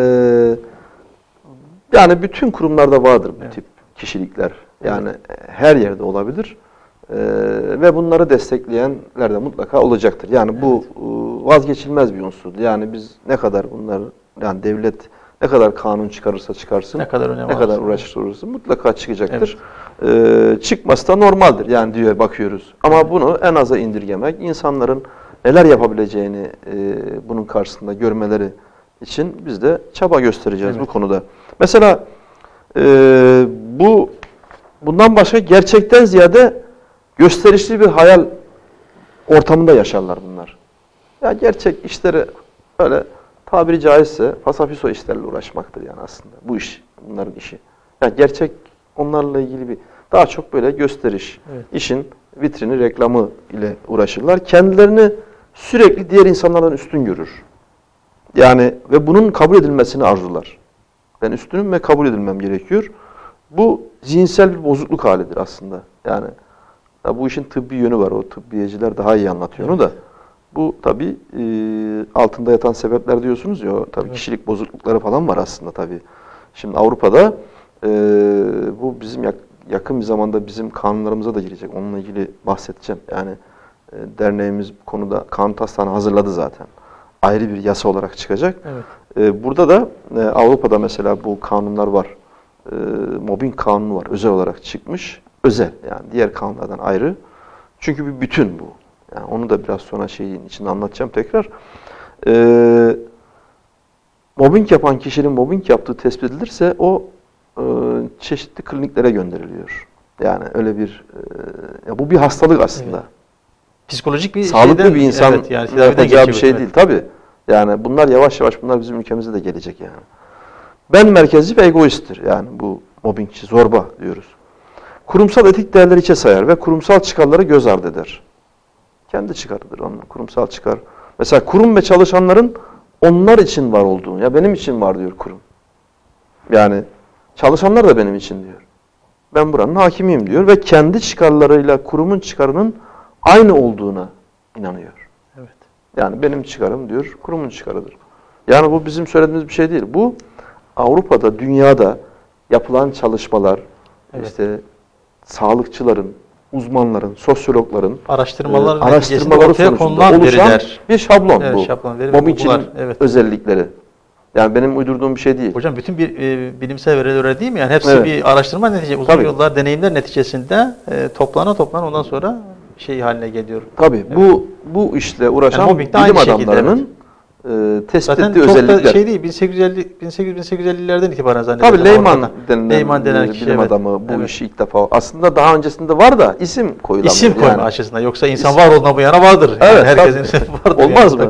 yani bütün kurumlarda vardır bu evet. tip kişilikler. Yani evet. her yerde olabilir. Ee, ve bunları destekleyenler de mutlaka olacaktır. Yani evet. bu vazgeçilmez bir unsur. Yani biz ne kadar bunlar, yani devlet ne kadar kanun çıkarırsa çıkarsın, ne kadar, ne kadar uğraşırsa uğraşsın mutlaka çıkacaktır. Evet. Ee, çıkması da normaldir yani diyor, bakıyoruz. Ama evet. bunu en aza indirgemek, insanların neler yapabileceğini e, bunun karşısında görmeleri için biz de çaba göstereceğiz evet. bu konuda. Mesela e, bu bundan başka gerçekten ziyade gösterişli bir hayal ortamında yaşarlar bunlar. Ya gerçek işleri böyle tabiri caizse fasafiso işlerle uğraşmaktır yani aslında. Bu iş, bunların işi. Yani gerçek onlarla ilgili bir daha çok böyle gösteriş, evet. işin vitrini, reklamı ile uğraşırlar. Kendilerini sürekli diğer insanlardan üstün görür. Yani ve bunun kabul edilmesini arzular. Ben üstünüm ve kabul edilmem gerekiyor. Bu zihinsel bir bozukluk halidir aslında. Yani ya bu işin tıbbi yönü var. O tıbbiyeciler daha iyi anlatıyor onu da. Bu tabii e, altında yatan sebepler diyorsunuz ya. Tabii evet. kişilik bozuklukları falan var aslında tabii. Şimdi Avrupa'da e, bu bizim yak, yakın bir zamanda bizim kanunlarımıza da girecek. Onunla ilgili bahsedeceğim. Yani e, derneğimiz bu konuda kanun taslağını hazırladı zaten. Ayrı bir yasa olarak çıkacak. Evet. E, burada da e, Avrupa'da mesela bu kanunlar var. E, mobbing kanunu var. Özel olarak çıkmış. Özel yani diğer kanunlardan ayrı. Çünkü bir bütün bu. Yani onu da biraz sonra şeyin içinde anlatacağım tekrar. Ee, mobbing yapan kişinin mobbing yaptığı tespit edilirse o e, çeşitli kliniklere gönderiliyor. Yani öyle bir e, ya bu bir hastalık aslında. Evet. Psikolojik bir sağlıklı şeyden, bir insan evet, yani yapacağı bir şey evet. değil tabii. Yani bunlar yavaş yavaş bunlar bizim ülkemize de gelecek yani. Ben merkezci ve egoisttir. Yani bu mobbingçi, zorba diyoruz. Kurumsal etik değerleri içe sayar ve kurumsal çıkarları göz ardı eder. Kendi çıkarıdır onun, kurumsal çıkar. Mesela kurum ve çalışanların onlar için var olduğunu, ya benim için var diyor kurum. Yani çalışanlar da benim için diyor. Ben buranın hakimiyim diyor ve kendi çıkarlarıyla kurumun çıkarının aynı olduğuna inanıyor. Evet. Yani benim çıkarım diyor, kurumun çıkarıdır. Yani bu bizim söylediğimiz bir şey değil. Bu Avrupa'da, dünyada yapılan çalışmalar, evet. işte sağlıkçıların, uzmanların, sosyologların araştırmalar, e, araştırmaları sonucunda oluşan veriler. bir şablon evet, bu. Şablon, mobbingçinin evet. özellikleri. Yani benim uydurduğum bir şey değil. Hocam bütün bir e, bilimsel veriler öyle değil mi? Yani hepsi evet. bir araştırma neticesi, uzun Tabii. yıllar deneyimler neticesinde e, toplana toplana ondan sonra şey haline geliyor. Tabii evet. bu bu işle uğraşan yani bilim adamlarının şekilde, evet. tespit zaten ettiği özellikler. Zaten şey değil, bin sekiz yüz elli bin sekiz yüz ellilerden itibaren zannediyorum. Tabii Lehman denilen, Lehman denen kişi, bilim evet. adamı bu evet. işi ilk defa, aslında daha öncesinde var da isim koyulamıyor. İsim koyma yani. açısından, yoksa insan isim. var olduğuna bu yana vardır. Evet, yani herkesin vardır. Olmaz yani. mı?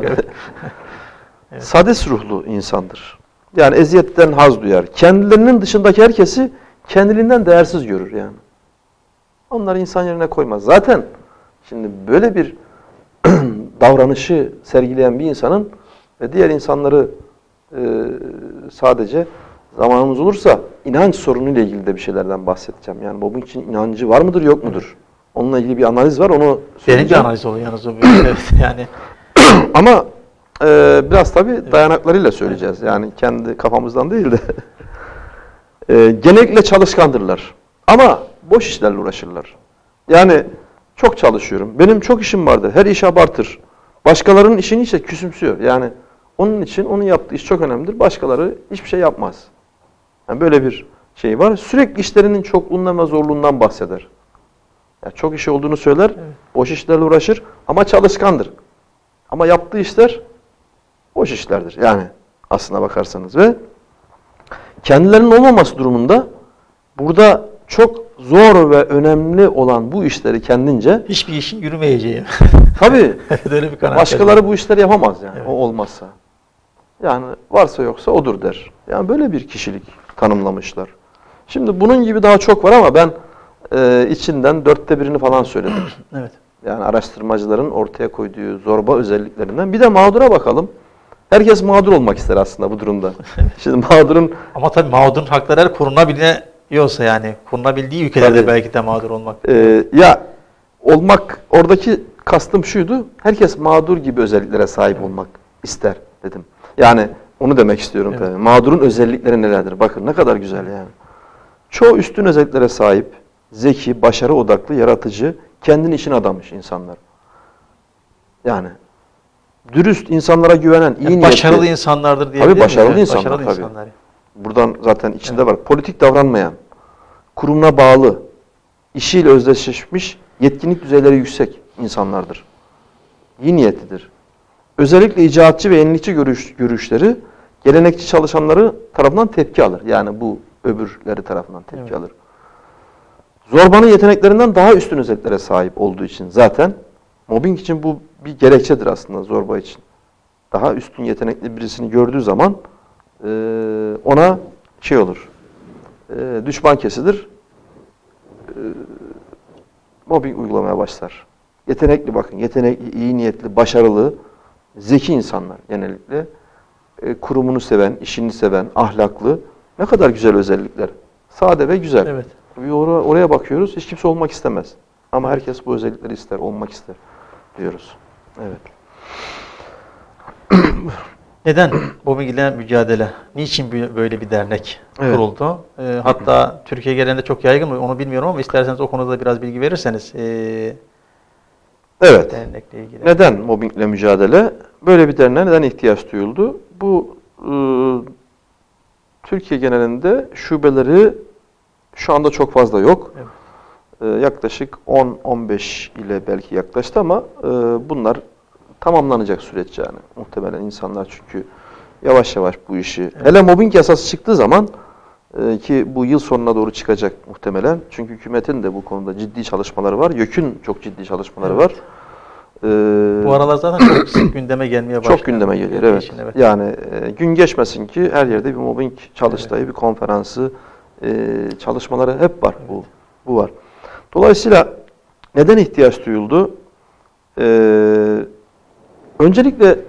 evet. Sadist ruhlu insandır. Yani eziyetten haz duyar. Kendilerinin dışındaki herkesi kendiliğinden değersiz görür yani. Onları insan yerine koymaz. Zaten şimdi böyle bir davranışı sergileyen bir insanın ve diğer insanları e, sadece zamanımız olursa inanç sorunuyla ilgili de bir şeylerden bahsedeceğim. Yani mobbing için inancı var mıdır yok mudur? Onunla ilgili bir analiz var, onu söyleyeceğim. Derince analiz oluyor yalnız o evet, yani. Ama e, biraz tabii evet. dayanaklarıyla söyleyeceğiz. Yani kendi kafamızdan değil de. e, genellikle çalışkandırlar. Ama boş işlerle uğraşırlar. Yani çok çalışıyorum. Benim çok işim vardır. Her iş abartır. Başkalarının işini ise küçümsüyor. Yani Onun için onun yaptığı iş çok önemlidir. Başkaları hiçbir şey yapmaz. Yani böyle bir şey var. Sürekli işlerinin çokluğundan ve zorluğundan bahseder. Yani çok iş olduğunu söyler, evet. Boş işlerle uğraşır ama çalışkandır. Ama yaptığı işler boş işlerdir. Yani aslına bakarsanız ve kendilerinin olmaması durumunda burada çok zor ve önemli olan bu işleri kendince hiçbir işin yürümeyeceği. Tabii. Öyle bir başkaları bu işleri yapamaz yani. Evet. O olmazsa. Yani varsa yoksa odur der. Yani böyle bir kişilik tanımlamışlar. Şimdi bunun gibi daha çok var ama ben e, içinden dörtte birini falan söyledim. Evet. Yani araştırmacıların ortaya koyduğu zorba özelliklerinden. Bir de mağdura bakalım. Herkes mağdur olmak ister aslında bu durumda. Şimdi mağdurun... Ama tabii mağdurun hakları korunabiliyorsa yani. Korunabildiği ülkelerde tabii. Belki de mağdur olmak. Ee, ya olmak, oradaki kastım şuydu. Herkes mağdur gibi özelliklere sahip evet. olmak ister dedim. Yani onu demek istiyorum evet. tabii. Mağdurun özellikleri nelerdir? Bakın ne kadar güzel yani. Çoğu üstün özelliklere sahip, zeki, başarı odaklı, yaratıcı, kendini işine adamış insanlar. Yani dürüst, insanlara güvenen, iyi niyetli. Başarılı insanlardır diye. Tabii başarılı mi? insanlar başarılı tabii. insanlar. Buradan zaten içinde evet. var. Politik davranmayan, kurumuna bağlı, işiyle özdeşleşmiş, yetkinlik düzeyleri yüksek insanlardır. İyi niyetlidir. Özellikle icraatçı ve yenilikçi görüş, görüşleri gelenekçi çalışanları tarafından tepki alır. Yani bu öbürleri tarafından tepki evet. alır. Zorbanın yeteneklerinden daha üstün özelliklere sahip olduğu için zaten mobbing için bu bir gerekçedir aslında zorba için. Daha üstün yetenekli birisini gördüğü zaman e, ona şey olur, e, düşman kesilir, e, mobbing uygulamaya başlar. Yetenekli bakın, yetenekli, iyi niyetli, başarılı, zeki insanlar genellikle. E, kurumunu seven, işini seven, ahlaklı. Ne kadar güzel özellikler. Sade ve güzel. Evet. Bir oraya, oraya bakıyoruz, hiç kimse olmak istemez. Ama herkes bu özellikleri ister, olmak ister diyoruz. Evet. Neden mobbing ile mücadele? Niçin böyle bir dernek evet. kuruldu? E, hatta Türkiye genelinde çok yaygın mı? Onu bilmiyorum ama isterseniz o konuda biraz bilgi verirseniz. E, evet. Dernekle ilgili. Neden mobbing ile mücadele? Böyle bir derneğe neden ihtiyaç duyuldu? Bu e, Türkiye genelinde şubeleri şu anda çok fazla yok. Evet. E, yaklaşık on on beş ile belki yaklaştı ama e, bunlar tamamlanacak süreç yani. Muhtemelen insanlar çünkü yavaş yavaş bu işi... Evet. Hele mobbing yasası çıktığı zaman e, ki bu yıl sonuna doğru çıkacak muhtemelen. Çünkü hükümetin de bu konuda ciddi çalışmaları var. YÖK'ün çok ciddi çalışmaları evet. var. Ee, bu aralar zaten çok sık gündeme gelmeye başladı. Çok gündeme geliyor evet. Için, evet. Yani e, gün geçmesin ki her yerde bir mobbing çalıştayı, evet. bir konferansı, e, çalışmaları hep var. Evet. Bu, bu var. Dolayısıyla neden ihtiyaç duyuldu? Ee, öncelikle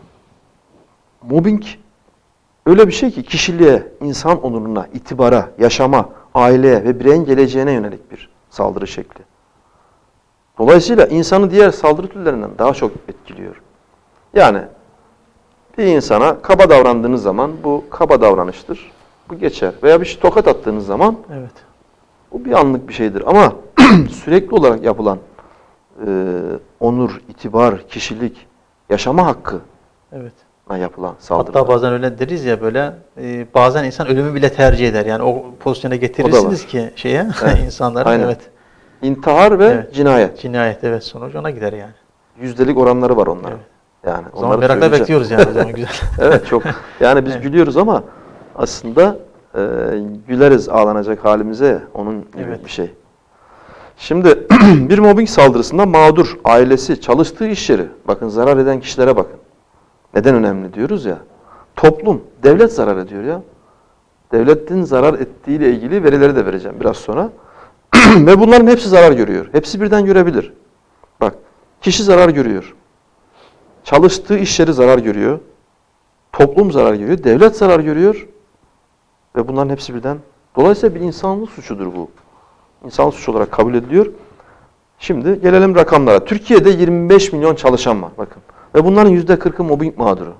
mobbing öyle bir şey ki kişiliğe, insan onuruna, itibara, yaşama, aileye ve bireyin geleceğine yönelik bir saldırı şekli. Dolayısıyla insanı diğer saldırı türlerinden daha çok etkiliyor. Yani bir insana kaba davrandığınız zaman bu kaba davranıştır. Bu geçer. Veya bir şey tokat attığınız zaman evet. bu bir anlık bir şeydir. Ama sürekli olarak yapılan e, onur, itibar, kişilik, yaşama hakkı evet. yapılan saldırılar. Hatta bazen öyle deriz ya böyle e, bazen insan ölümü bile tercih eder. Yani o pozisyona getirirsiniz ki şeye evet. insanları. Aynen. Evet. İntihar ve evet. cinayet. Cinayet evet sonucu ona gider yani. Yüzdelik oranları var onların. Evet. Yani o zaman merakla bekliyoruz yani o zaman güzel. evet çok. Yani biz evet. gülüyoruz ama aslında e, güleriz ağlanacak halimize onun gibi evet. bir şey. Şimdi bir mobbing saldırısında mağdur, ailesi, çalıştığı iş yeri, bakın zarar eden kişilere bakın. Neden önemli diyoruz ya. Toplum, devlet zarar ediyor ya. Devletin zarar ettiğiyle ilgili verileri de vereceğim biraz sonra. Ve bunların hepsi zarar görüyor. Hepsi birden görebilir. Bak, kişi zarar görüyor. Çalıştığı iş yeri zarar görüyor. Toplum zarar görüyor. Devlet zarar görüyor. Ve bunların hepsi birden. Dolayısıyla bir insanlık suçudur bu. İnsanlık suçu olarak kabul ediliyor. Şimdi gelelim rakamlara. Türkiye'de yirmi beş milyon çalışan var. Bakın. Ve bunların yüzde kırkı mobbing mağduru.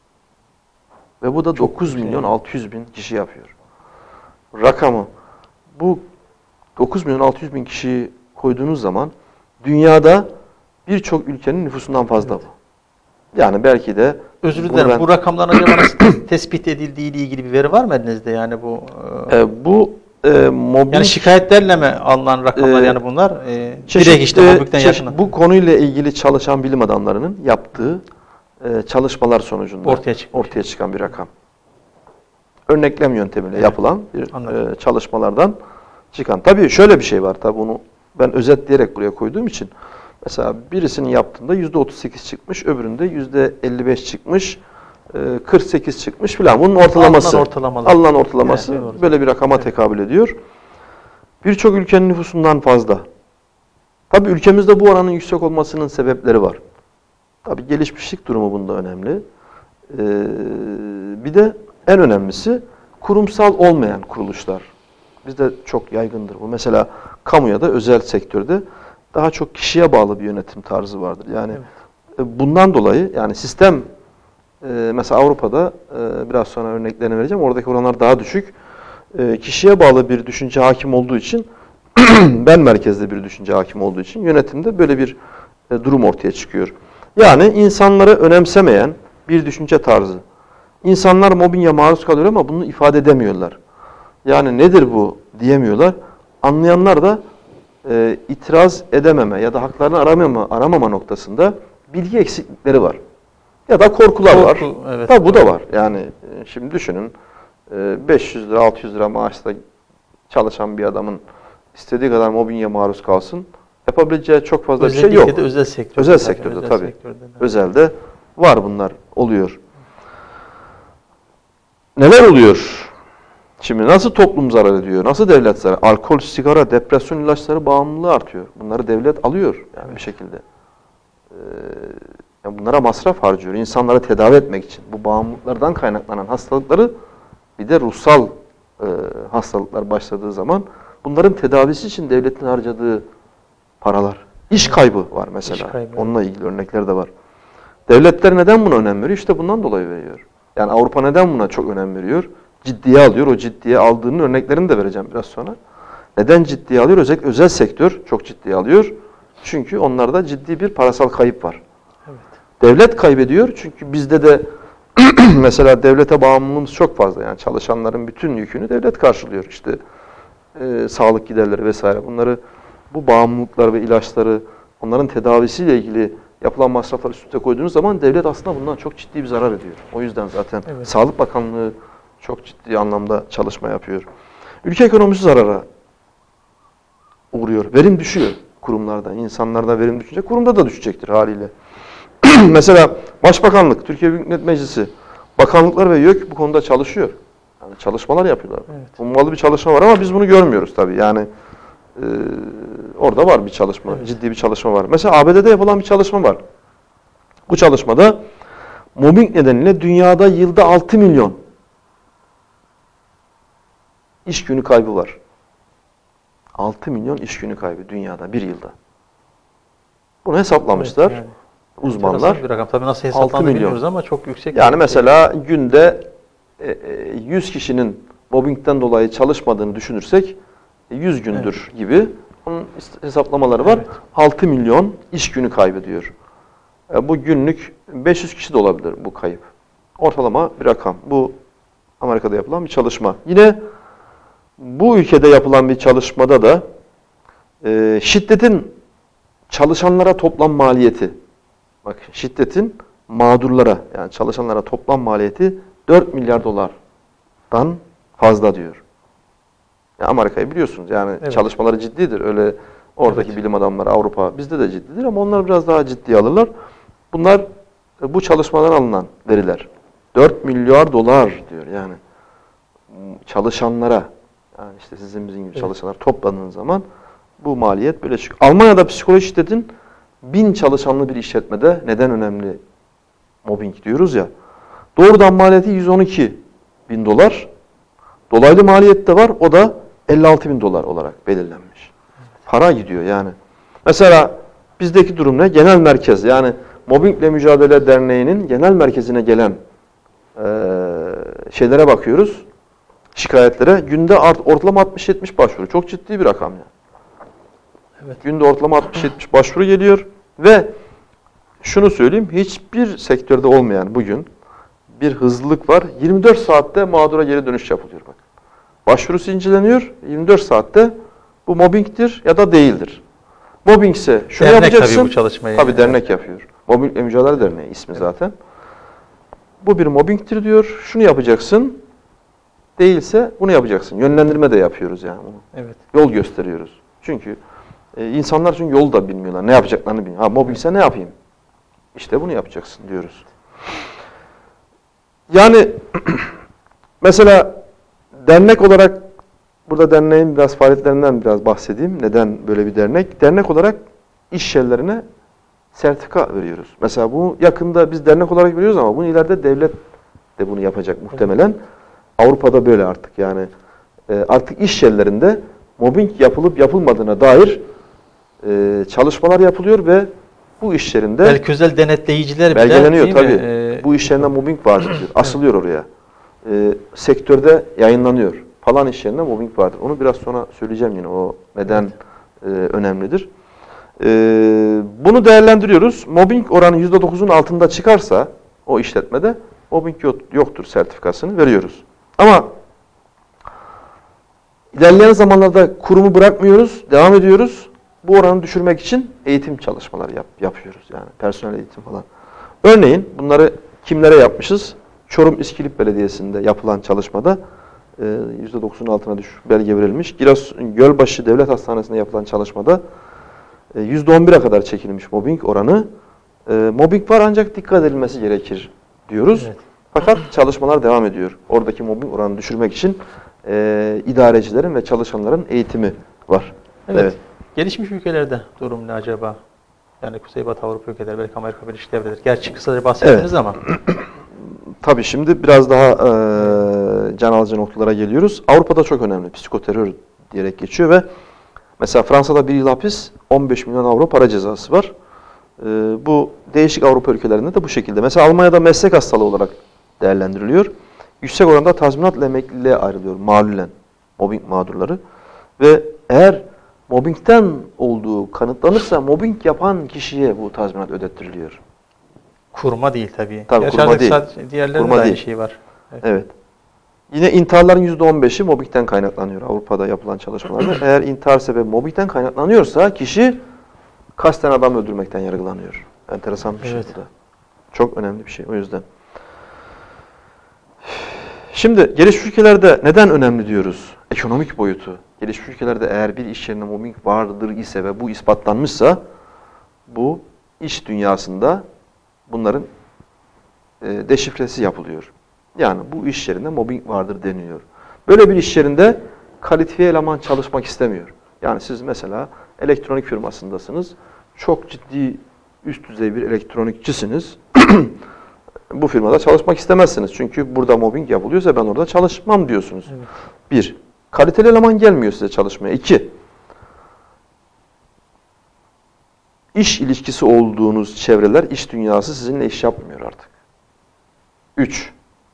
Ve bu da çok dokuz milyon altı yüz bin kişi yapıyor. Rakamı. Bu dokuz milyon altı yüz bin kişiyi koyduğunuz zaman dünyada birçok ülkenin nüfusundan fazla evet. bu. Yani belki de Özür bunu dilerim. ben- Bu rakamların acaba nasıl tes- tespit edildiği ile ilgili bir veri var mı elinizde? Yani bu e, e, bu e, mobbing yani şikayetlerle mi alınan rakamlar Ee, yani bunlar? E, çeşitli- direkt işte mobbingden çeşit- yakın bu konuyla ilgili çalışan bilim adamlarının yaptığı e, çalışmalar sonucunda Ortaya çıkmış. ortaya çıkan bir rakam. Örneklem yöntemiyle Evet, yapılan bir anladım. e, çalışmalardan çıkan. Tabii şöyle bir şey var. Tabii bunu ben özetleyerek buraya koyduğum için. Mesela birisinin yaptığında yüzde otuz sekiz çıkmış, öbüründe yüzde elli beş çıkmış, e, kırk sekiz çıkmış filan. Bunun ortalaması. Alınan ortalamalar. Alınan ortalaması Evet, doğru. böyle bir rakama Evet. tekabül ediyor. Birçok ülkenin nüfusundan fazla. Tabii ülkemizde bu oranın yüksek olmasının sebepleri var. Tabii gelişmişlik durumu bunda önemli. Ee, bir de en önemlisi kurumsal olmayan kuruluşlar. Bizde çok yaygındır bu. Mesela kamuya da özel sektörde daha çok kişiye bağlı bir yönetim tarzı vardır. Yani Evet. e, bundan dolayı yani sistem e, mesela Avrupa'da e, biraz sonra örneklerini vereceğim. Oradaki oranlar daha düşük. E, kişiye bağlı bir düşünce hakim olduğu için ben merkezde bir düşünce hakim olduğu için yönetimde böyle bir e, durum ortaya çıkıyor. Yani insanları önemsemeyen bir düşünce tarzı. İnsanlar mobbinge maruz kalıyor ama bunu ifade edemiyorlar. Yani nedir bu diyemiyorlar. Anlayanlar da e, itiraz edememe ya da haklarını aramama, aramama noktasında bilgi eksiklikleri var. Ya da korkular var. Korku, evet. Tabii bu da var. Yani e, şimdi düşünün e, beş yüz lira altı yüz lira maaşla çalışan bir adamın istediği kadar mobbinge maruz kalsın. Yapabileceği çok fazla bir şey Özellikle yok. de özel sektörde. Özel tabii, sektörde özel tabii. sektörde de. Özelde var bunlar, oluyor. Neler oluyor? Şimdi nasıl toplum zarar ediyor? Nasıl devlet zarar? Alkol, sigara, depresyon ilaçları bağımlılığı artıyor. Bunları devlet alıyor yani bir şekilde. Ee, yani bunlara masraf harcıyor. İnsanları tedavi etmek için. Bu bağımlılıklardan kaynaklanan hastalıkları bir de ruhsal e, hastalıklar başladığı zaman bunların tedavisi için devletin harcadığı paralar. İş kaybı var mesela. İş kaybı. Onunla ilgili örnekler de var. Devletler neden buna önem veriyor? İşte bundan dolayı veriyor. Yani Avrupa neden buna çok önem veriyor? Ciddiye alıyor. O ciddiye aldığının örneklerini de vereceğim biraz sonra. Neden ciddiye alıyor? Özellikle özel sektör çok ciddiye alıyor. Çünkü onlarda ciddi bir parasal kayıp var. Evet. Devlet kaybediyor. Çünkü bizde de mesela devlete bağımlılığımız çok fazla. Yani çalışanların bütün yükünü devlet karşılıyor. İşte e, sağlık giderleri vesaire. Bunları, bu bağımlılıklar ve ilaçları, onların tedavisiyle ilgili yapılan masrafları üst üste koyduğunuz zaman devlet aslında bundan çok ciddi bir zarar ediyor. O yüzden zaten Evet. Sağlık Bakanlığı çok ciddi anlamda çalışma yapıyor. Ülke ekonomisi zarara uğruyor. Verim düşüyor kurumlarda. İnsanlarda verim düşünce kurumda da düşecektir haliyle. Mesela Başbakanlık, Türkiye Büyük Millet Meclisi, bakanlıklar ve YÖK bu konuda çalışıyor. Yani çalışmalar yapıyorlar. Evet. Ummalı bir çalışma var ama biz bunu görmüyoruz tabii. Yani e, orada var bir çalışma, Evet. ciddi bir çalışma var. Mesela A B D'de yapılan bir çalışma var. Bu çalışmada mobbing nedeniyle dünyada yılda altı milyon iş günü kaybı var. altı milyon iş günü kaybı dünyada bir yılda. Bunu hesaplamışlar Evet, yani. uzmanlar. Enteresan bir rakam. Tabii nasıl altı hesaplandığını milyon. bilmiyoruz ama çok yüksek. Yani bir- mesela günde e, e, yüz kişinin mobbingden dolayı çalışmadığını düşünürsek e, yüz gündür gibi onun ist- hesaplamaları var. Evet. altı milyon iş günü kaybediyor. E, Bu günlük beş yüz kişi de olabilir bu kayıp. Ortalama bir rakam. Bu Amerika'da yapılan bir çalışma. Yine bu ülkede yapılan bir çalışmada da e, şiddetin çalışanlara toplam maliyeti, bak şiddetin mağdurlara yani çalışanlara toplam maliyeti dört milyar dolardan fazla diyor. Ya Amerika'yı biliyorsunuz yani Evet. çalışmaları ciddidir. Öyle oradaki Evet. bilim adamları Avrupa bizde de ciddidir ama onlar biraz daha ciddiye alırlar. Bunlar e, bu çalışmadan alınan veriler. dört milyar dolar diyor yani çalışanlara yani işte sizin bizim gibi Evet. çalışanlar topladığınız zaman bu maliyet böyle çıkıyor. Almanya'da psikolojik şiddetin bin çalışanlı bir işletmede neden önemli mobbing diyoruz ya. Doğrudan maliyeti yüz on iki bin dolar. Dolaylı maliyet de var. O da elli altı bin dolar olarak belirlenmiş. Para gidiyor yani. Mesela bizdeki durum ne? Genel merkez yani Mobbingle Mücadele Derneği'nin genel merkezine gelen e, şeylere bakıyoruz. Şikayetlere. Günde art, ortalama altmış yetmiş başvuru. Çok ciddi bir rakam yani. Evet. Günde ortalama altmış yetmiş başvuru geliyor ve şunu söyleyeyim, hiçbir sektörde olmayan bugün bir hızlılık var. yirmi dört saatte mağdura geri dönüş yapılıyor. Bak. Başvurusu inceleniyor, yirmi dört saatte bu mobbingtir ya da değildir. Mobbing ise şunu dernek yapacaksın. Tabii bu çalışmayı. Tabii dernek yapıyor. Mobbingle Mücadele Derneği ismi evet. zaten. Bu bir mobbingtir diyor, şunu yapacaksın. Değilse bunu yapacaksın. Yönlendirme de yapıyoruz yani bunu. Evet. Yol gösteriyoruz. Çünkü e, insanlar çünkü yolu da bilmiyorlar. Ne yapacaklarını bilmiyorlar. Ha mobbingse ne yapayım? İşte bunu yapacaksın diyoruz. Yani mesela dernek olarak burada derneğin biraz faaliyetlerinden biraz bahsedeyim. Neden böyle bir dernek? Dernek olarak iş yerlerine sertifika veriyoruz. Mesela bu yakında biz dernek olarak veriyoruz ama bunu ileride devlet de bunu yapacak muhtemelen. Avrupa'da böyle artık yani e, artık iş yerlerinde mobbing yapılıp yapılmadığına dair e, çalışmalar yapılıyor ve bu iş yerinde belki özel denetleyiciler bile belgeleniyor tabii. Ee, bu iş yerinde mobbing vardır diyor. Asılıyor oraya. E, sektörde yayınlanıyor. Falan iş yerinde mobbing vardır. Onu biraz sonra söyleyeceğim yine o neden evet. e, önemlidir. E, bunu değerlendiriyoruz. Mobbing oranı yüzde dokuzun altında çıkarsa o işletmede mobbing yok, yoktur sertifikasını veriyoruz. Ama ilerleyen zamanlarda kurumu bırakmıyoruz, devam ediyoruz. Bu oranı düşürmek için eğitim çalışmaları yap, yapıyoruz yani personel eğitim falan. Örneğin bunları kimlere yapmışız? Çorum İskilip Belediyesi'nde yapılan çalışmada yüzde dokuzun altına düşük belge verilmiş. Giresun Gölbaşı Devlet Hastanesi'nde yapılan çalışmada yüzde on bire kadar çekilmiş mobbing oranı. Mobbing var ancak dikkat edilmesi gerekir diyoruz. Evet. Fakat çalışmalar devam ediyor. Oradaki mobbing oranını düşürmek için e, idarecilerin ve çalışanların eğitimi var. Evet. evet. Gelişmiş ülkelerde durum ne acaba? Yani Kuzeybatı Avrupa ülkeleri, belki Amerika Birleşik Devletleri. Gerçi kısaca bahsettiniz evet. ama. Tabii şimdi biraz daha e, can alıcı noktalara geliyoruz. Avrupa'da çok önemli. Psikoterör diyerek geçiyor ve mesela Fransa'da bir yıl hapis, on beş milyon avro para cezası var. E, bu değişik Avrupa ülkelerinde de bu şekilde. Mesela Almanya'da meslek hastalığı olarak değerlendiriliyor. Yüksek oranda tazminatla emekliliğe ayrılıyor malulen mobbing mağdurları. Ve eğer mobbingten olduğu kanıtlanırsa mobbing yapan kişiye bu tazminat ödettiriliyor. Kurma değil tabii. Tabii Yaşardık kurma değil. Diğerlerinde kurma de aynı değil. şey var. Evet. evet. Yine intiharların yüzde on beşi mobbingten kaynaklanıyor Avrupa'da yapılan çalışmalarda. Eğer intihar sebebi mobbingten kaynaklanıyorsa kişi kasten adam öldürmekten yargılanıyor. Enteresan bir evet. şey bu da. Çok önemli bir şey o yüzden. Şimdi gelişmiş ülkelerde neden önemli diyoruz? Ekonomik boyutu. Gelişmiş ülkelerde eğer bir iş yerinde mobbing vardır ise ve bu ispatlanmışsa bu iş dünyasında bunların e, deşifresi yapılıyor. Yani bu iş yerinde mobbing vardır deniliyor. Böyle bir iş yerinde kalifiye eleman çalışmak istemiyor. Yani siz mesela elektronik firmasındasınız. Çok ciddi üst düzey bir elektronikçisiniz. Bu firmada çalışmak istemezsiniz. Çünkü burada mobbing yapılıyorsa ben orada çalışmam diyorsunuz. Evet. Bir, kaliteli eleman gelmiyor size çalışmaya. İki, iş ilişkisi olduğunuz çevreler, iş dünyası sizinle iş yapmıyor artık. Üç,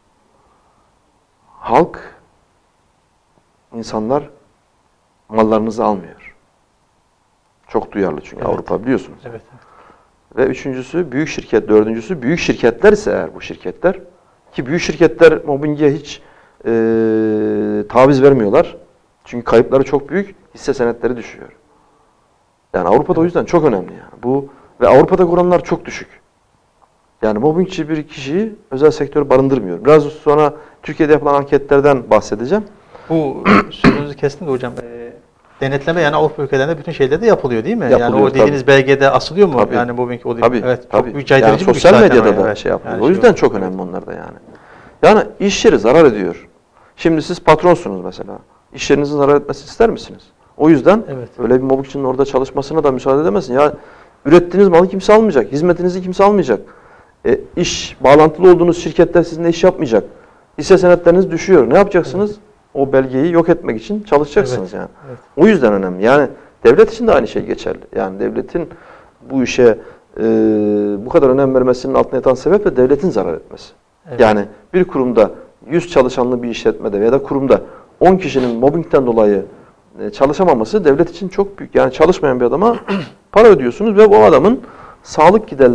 halk, insanlar mallarınızı almıyor. Çok duyarlı çünkü evet. Avrupa biliyorsunuz. Evet. Ve üçüncüsü büyük şirket, dördüncüsü büyük şirketler ise eğer bu şirketler, ki büyük şirketler mobbinge hiç e, taviz vermiyorlar. Çünkü kayıpları çok büyük, hisse senetleri düşüyor. Yani Avrupa'da evet. o yüzden çok önemli yani. Bu ve Avrupa'da oranlar çok düşük. Yani mobbingçi bir kişiyi özel sektör barındırmıyor. Biraz sonra Türkiye'de yapılan anketlerden bahsedeceğim. Bu sözünüzü kestim de hocam. E, denetleme yani Avrupa ülkelerinde bütün şeyler de yapılıyor değil mi? Yapılıyor, yani o dediğiniz tabii. belgede asılıyor mu? Tabii. Yani mobbing o tabii, evet tabii. çok büyük caydırıcı yani bir sosyal medyada da evet. şey yapılıyor. Yani o yüzden şey çok önemli onlar da yani. Yani iş yeri zarar ediyor. Şimdi siz patronsunuz mesela. İş yerinizin zarar etmesi ister misiniz? O yüzden evet. öyle bir mobbingçinin orada çalışmasına da müsaade edemezsin. Ya ürettiğiniz malı kimse almayacak. Hizmetinizi kimse almayacak. E, iş, bağlantılı olduğunuz şirketler sizinle iş yapmayacak. Hisse senetleriniz düşüyor. Ne yapacaksınız? Evet. O belgeyi yok etmek için çalışacaksınız evet. yani. Evet. O yüzden önemli. Yani devlet için de aynı şey geçerli. Yani devletin bu işe e, bu kadar önem vermesinin altına yatan sebep de devletin zarar etmesi. Evet. Yani bir kurumda yüz çalışanlı bir işletmede ya da kurumda on kişinin mobbingten dolayı çalışamaması devlet için çok büyük. Yani çalışmayan bir adama para ödüyorsunuz ve bu adamın sağlık giderlerini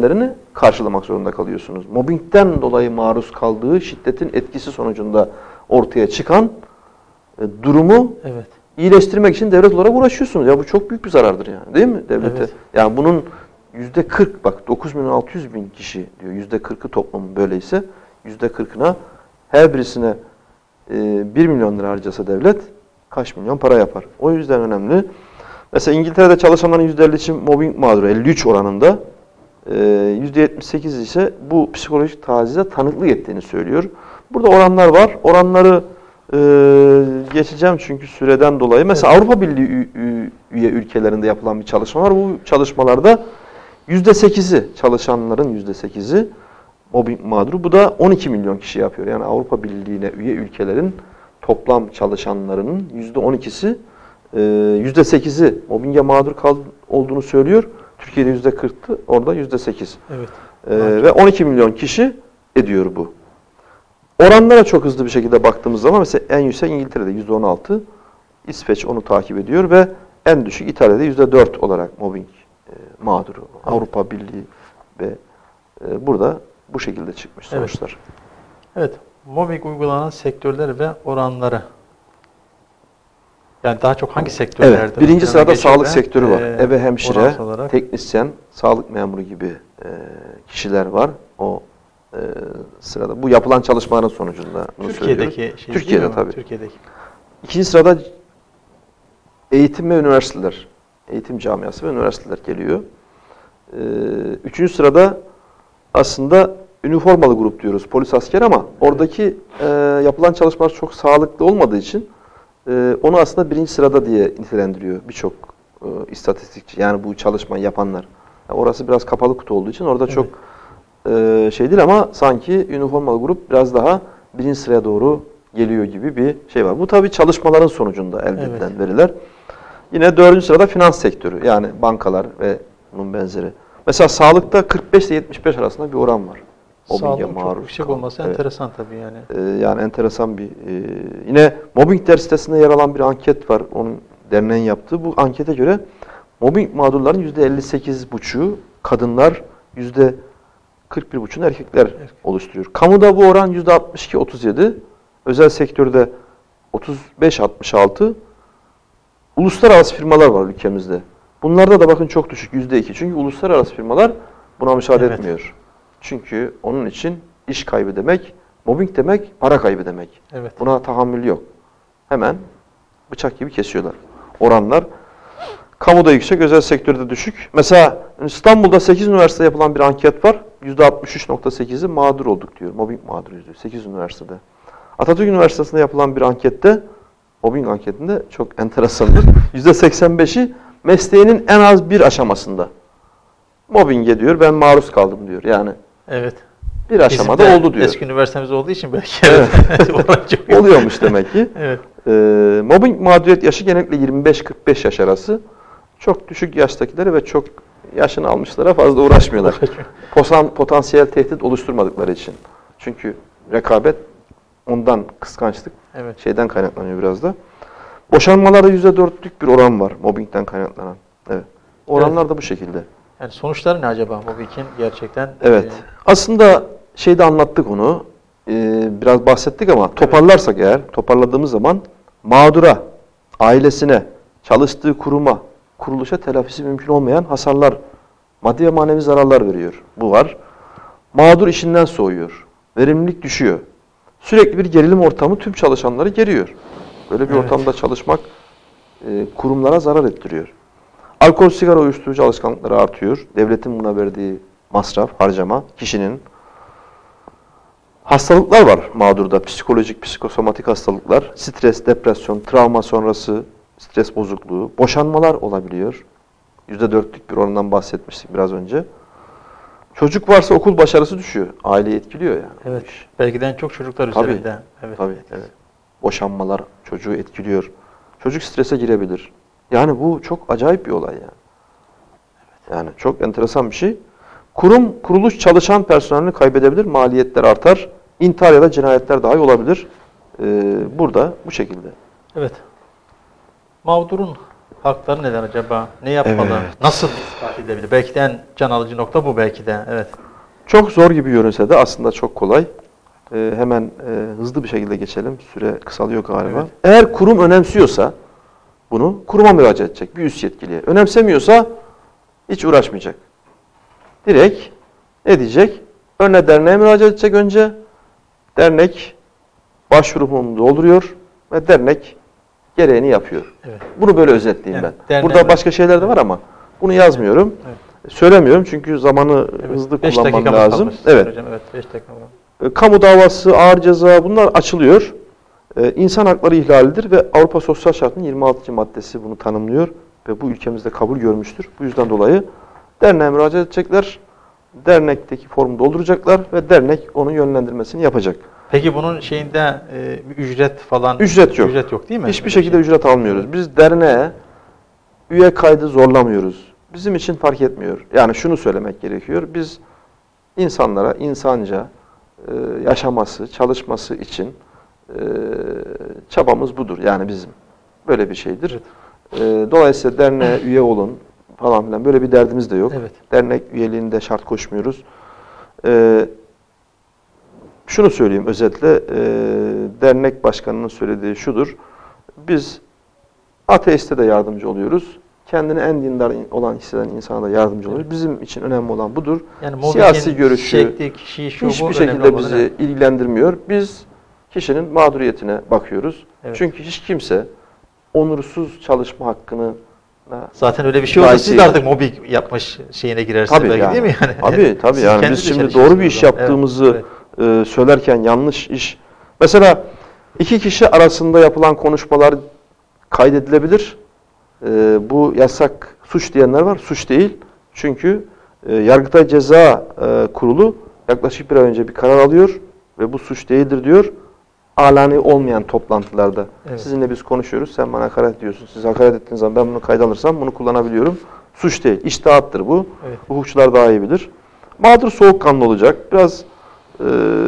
karşılamak zorunda kalıyorsunuz. Mobbingden dolayı maruz kaldığı şiddetin etkisi sonucunda ortaya çıkan e, durumu Evet. iyileştirmek için devlet olarak uğraşıyorsunuz. Ya bu çok büyük bir zarardır yani, değil mi devlete? Evet. Yani bunun yüzde kırk, bak dokuz milyon altı yüz bin kişi diyor. Yüzde kırkı toplumun böyleyse yüzde kırkına her birisine e, bir milyon lira harcasa devlet kaç milyon para yapar. O yüzden önemli. Mesela İngiltere'de çalışanların yüzde elli için mobbing mağduru elli üç oranında, e, yüzde yetmiş sekiz ise bu psikolojik tacize tanıklık ettiğini söylüyor. Burada oranlar var. Oranları e, geçeceğim çünkü süreden dolayı. Mesela evet. Avrupa Birliği üye ülkelerinde yapılan bir çalışma var. Bu çalışmalarda yüzde sekizi çalışanların yüzde sekizi mobbing mağduru. Bu da on iki milyon kişi yapıyor. Yani Avrupa Birliği'ne üye ülkelerin toplam çalışanlarının yüzde on ikisi, yüzde sekizi mobbinge mağdur kal olduğunu söylüyor. Türkiye'de yüzde kırktı, orada yüzde sekiz. Evet. Ee, ve on iki milyon kişi ediyor bu. Oranlara çok hızlı bir şekilde baktığımız zaman mesela en yüksek İngiltere'de yüzde on altı, İsveç onu takip ediyor ve en düşük İtalya'da yüzde dört olarak mobbing e, mağduru. Evet. Avrupa Birliği ve e, burada bu şekilde çıkmış sonuçlar. Evet. Evet. Mobbing uygulanan sektörler ve oranları. Yani daha çok hangi sektörlerde? Evet, birinci sırada sağlık sektörü var. E, Ebe hemşire, olarak. teknisyen, sağlık memuru gibi e, kişiler var. O e, sırada. Bu yapılan çalışmaların sonucunda bunu Türkiye'deki söylüyorum. şey Türkiye'de tabii. Türkiye'deki. İkinci sırada eğitim ve üniversiteler. Eğitim camiası ve üniversiteler geliyor. E, üçüncü sırada aslında üniformalı grup diyoruz. Polis, asker ama oradaki e, yapılan çalışmalar çok sağlıklı olmadığı için e, onu aslında birinci sırada diye nitelendiriyor birçok e, istatistikçi. Yani bu çalışmayı yapanlar. Yani orası biraz kapalı kutu olduğu için orada evet. çok e, şey değil ama sanki üniformalı grup biraz daha birinci sıraya doğru geliyor gibi bir şey var. Bu tabii çalışmaların sonucunda elde edilen evet. veriler. Yine dördüncü sırada finans sektörü. Yani bankalar ve bunun benzeri. Mesela sağlıkta kırk beş ile yetmiş beş arasında bir oran var. Sağlığın çok yüksek olması evet. enteresan tabii yani. Ee, yani enteresan bir... E, yine Mobbing Der sitesinde yer alan bir anket var. Onun derneğin yaptığı. Bu ankete göre mobbing mağdurların yüzde elli sekiz buçuğu kadınlar, yüzde kırk bir buçuğunu erkekler evet. oluşturuyor. Kamuda bu oran yüzde altmış iki otuz yedi. Özel sektörde otuz beş altmış altı. Uluslararası firmalar var ülkemizde. Bunlarda da bakın çok düşük, yüzde iki. Çünkü uluslararası firmalar buna müsaade evet. etmiyor. Çünkü onun için iş kaybı demek, mobbing demek, para kaybı demek. Evet. Buna tahammül yok. Hemen bıçak gibi kesiyorlar. Oranlar kamuda yüksek, özel sektörde düşük. Mesela İstanbul'da sekiz üniversitede yapılan bir anket var. yüzde altmış üç nokta sekizi mağdur olduk diyor. Mobbing mağduruyuz diyor. sekiz üniversitede. Atatürk Üniversitesi'nde yapılan bir ankette, mobbing anketinde çok enteresandır. yüzde seksen beşi mesleğinin en az bir aşamasında mobbinge diyor, ben maruz kaldım diyor. Yani evet. bir aşamada oldu diyor. Eski üniversitemiz olduğu için belki evet. oluyormuş demek ki. Evet. Ee, mobbing mağduriyet yaşı genellikle yirmi beş kırk beş yaş arası. Çok düşük yaştakilere ve çok yaşını almışlara fazla uğraşmıyorlar. Posan, potansiyel tehdit oluşturmadıkları için. Çünkü rekabet ondan, kıskançlık evet. şeyden kaynaklanıyor biraz da. Boşanmalarda yüzde dörtlük bir oran var mobbingden kaynaklanan. Evet. Oranlar evet. da bu şekilde. Yani sonuçları ne acaba mobbingin gerçekten? Evet. E... Aslında şeyde anlattık onu. E, biraz bahsettik ama toparlarsak evet. eğer, toparladığımız zaman mağdura, ailesine, çalıştığı kuruma, kuruluşa telafisi mümkün olmayan hasarlar, maddi ve manevi zararlar veriyor. Bu var. Mağdur işinden soğuyor. Verimlilik düşüyor. Sürekli bir gerilim ortamı tüm çalışanları geriyor. Böyle bir evet. ortamda çalışmak e, kurumlara zarar ettiriyor. Alkol, sigara, uyuşturucu alışkanlıkları artıyor. Devletin buna verdiği masraf, harcama, kişinin. Hastalıklar var mağdurda. Psikolojik, psikosomatik hastalıklar. Stres, depresyon, travma sonrası stres bozukluğu. Boşanmalar olabiliyor. yüzde dörtlük bir orandan bahsetmiştik biraz önce. Çocuk varsa okul başarısı düşüyor. Aileyi etkiliyor yani. Evet. Belki de en çok çocuklar tabii, üzerinde. Evet. Tabii, evet. Boşanmalar çocuğu etkiliyor. Çocuk strese girebilir. Yani bu çok acayip bir olay yani. Evet. Yani çok enteresan bir şey. Kurum, kuruluş çalışan personelini kaybedebilir, maliyetler artar, intihar ya da cinayetler dahi olabilir. Ee, burada bu şekilde. Evet. Mağdurun hakları neden acaba? Ne yapmalı? Evet. Nasıl ispat edilebilir? Belki de en can alıcı nokta bu belki de. Evet. Çok zor gibi görünse de aslında çok kolay. Ee, hemen e, hızlı bir şekilde geçelim. Süre kısalıyor galiba. Evet. Eğer kurum önemsiyorsa bunu kuruma müracaat edecek bir üst yetkiliye. Önemsemiyorsa hiç uğraşmayacak. Direkt ne diyecek? Örneğin derneğe müracaat edecek önce. Dernek başvuru formunu dolduruyor ve dernek gereğini yapıyor. Evet. Bunu böyle özetleyeyim evet, ben. Burada başka şeyler de var ama bunu yazmıyorum. Evet. Evet. Söylemiyorum çünkü zamanı evet, hızlı kullanmam lazım. Evet. Hocam, evet beş dakika. Kamu davası, ağır ceza bunlar açılıyor. Ee, insan hakları ihlalidir ve Avrupa Sosyal Şartı'nın yirmi altıncı maddesi bunu tanımlıyor ve bu ülkemizde kabul görmüştür. Bu yüzden dolayı derneğe müracaat edecekler. Dernekteki formu dolduracaklar ve dernek onun yönlendirmesini yapacak. Peki bunun şeyinde e, ücret falan ücret yok. Ücret yok değil mi? Hiçbir şekilde şey. ücret almıyoruz. Biz derneğe üye kaydı zorlamıyoruz. Bizim için fark etmiyor. Yani şunu söylemek gerekiyor. Biz insanlara insanca e, yaşaması, çalışması için e, çabamız budur. Yani bizim. Böyle bir şeydir. Evet. E, dolayısıyla derneğe üye olun falan filan böyle bir derdimiz de yok. Evet. Dernek üyeliğinde şart koşmuyoruz. E, şunu söyleyeyim özetle. E, dernek başkanının söylediği şudur. Biz ateiste de yardımcı oluyoruz. Kendini en dindar olan hisseden insana da yardımcı oluyoruz. Evet. Bizim için önemli olan budur. Yani siyasi görüşü şekli, kişi, şu, hiçbir şekilde bizi ne? ilgilendirmiyor. Biz kişinin mağduriyetine bakıyoruz. Evet. Çünkü hiç kimse onursuz çalışma hakkını zaten öyle bir şey olsa siz de artık mobbing yapmış şeyine girersiniz tabii belki yani. değil mi? Yani? Tabii tabii yani biz şimdi doğru bir iş yaptığımızı evet, evet. E, söylerken yanlış iş. Mesela iki kişi arasında yapılan konuşmalar kaydedilebilir. E, bu yasak, suç diyenler var. Suç değil. Çünkü e, Yargıtay Ceza e, Kurulu yaklaşık bir ay önce bir karar alıyor ve bu suç değildir diyor. Alani olmayan toplantılarda. Evet. Sizinle biz konuşuyoruz. Sen bana hakaret ediyorsun. Siz hakaret ettiğiniz zaman ben bunu kayda alırsam bunu kullanabiliyorum. Suç değil. İçtihattır bu. Evet. Hukukçular daha iyi bilir. Mağdur soğukkanlı olacak. Biraz e,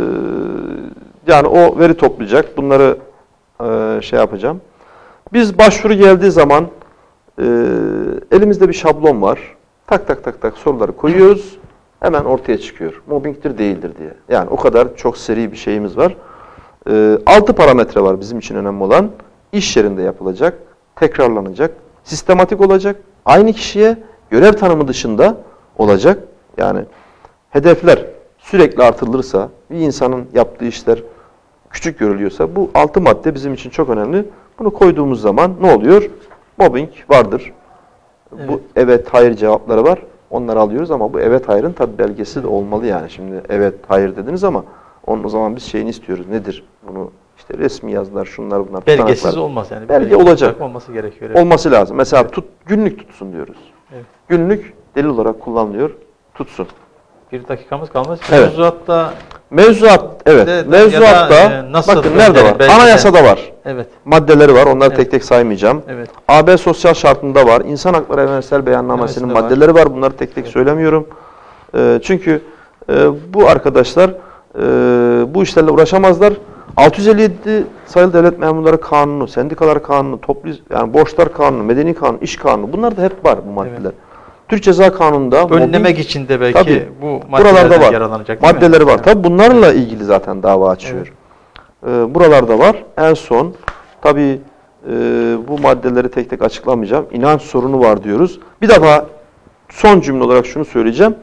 yani o veri toplayacak. Bunları e, şey yapacağım. Biz başvuru geldiği zaman e, elimizde bir şablon var. Tak tak tak tak soruları koyuyoruz. Hemen ortaya çıkıyor. Mobbingdir değildir diye. Yani o kadar çok seri bir şeyimiz var. E, altı parametre var bizim için önemli olan. İş yerinde yapılacak, tekrarlanacak, sistematik olacak, aynı kişiye görev tanımı dışında olacak. Yani hedefler sürekli artırılırsa, bir insanın yaptığı işler küçük görülüyorsa bu altı madde bizim için çok önemli. Bunu koyduğumuz zaman ne oluyor? Mobbing vardır. Evet. Bu evet, hayır cevapları var. Onları alıyoruz ama bu evet, hayırın tabi belgesi de olmalı yani. Şimdi evet, hayır dediniz ama onun o zaman biz şeyini istiyoruz. Nedir? Bunu işte resmi yazılar, şunlar bunlar. Belgesiz tutanaklar. olmaz yani. Belge, belge olacak. Olması gerekiyor. Evet. Olması lazım. Mesela evet. tut, günlük tutsun diyoruz. Evet. Günlük delil olarak kullanılıyor. Tutsun. Bir dakikamız kalmaz. Evet. Mevzuatta Mevzuat, evet. De, Mevzuatta, e, nasıl bakın nerede var? Anayasada var. Evet. Maddeleri var. Onları evet. tek tek saymayacağım. Evet. A B Sosyal Şartı'nda var. İnsan Hakları Evrensel Beyannamesi'nin evet, maddeleri var. var. Bunları tek tek evet. söylemiyorum. E, çünkü e, bu arkadaşlar e, bu işlerle uğraşamazlar. altı yüz elli yedi sayılı Devlet Memurları Kanunu, Sendikalar Kanunu, toplu yani Borçlar Kanunu, Medeni Kanunu, İş Kanunu bunlar da hep var bu maddeler. Evet. Türk Ceza Kanunu'nda önlemek mobbing, için de belki tabii, bu buralarda var. Yaralanacak Maddeleri mi? var. Tabii bunlarla evet. ilgili zaten dava açıyor. Evet. Ee, buralarda var. En son tabii e, bu maddeleri tek tek açıklamayacağım. İnanç sorunu var diyoruz. Bir defa son cümle olarak şunu söyleyeceğim.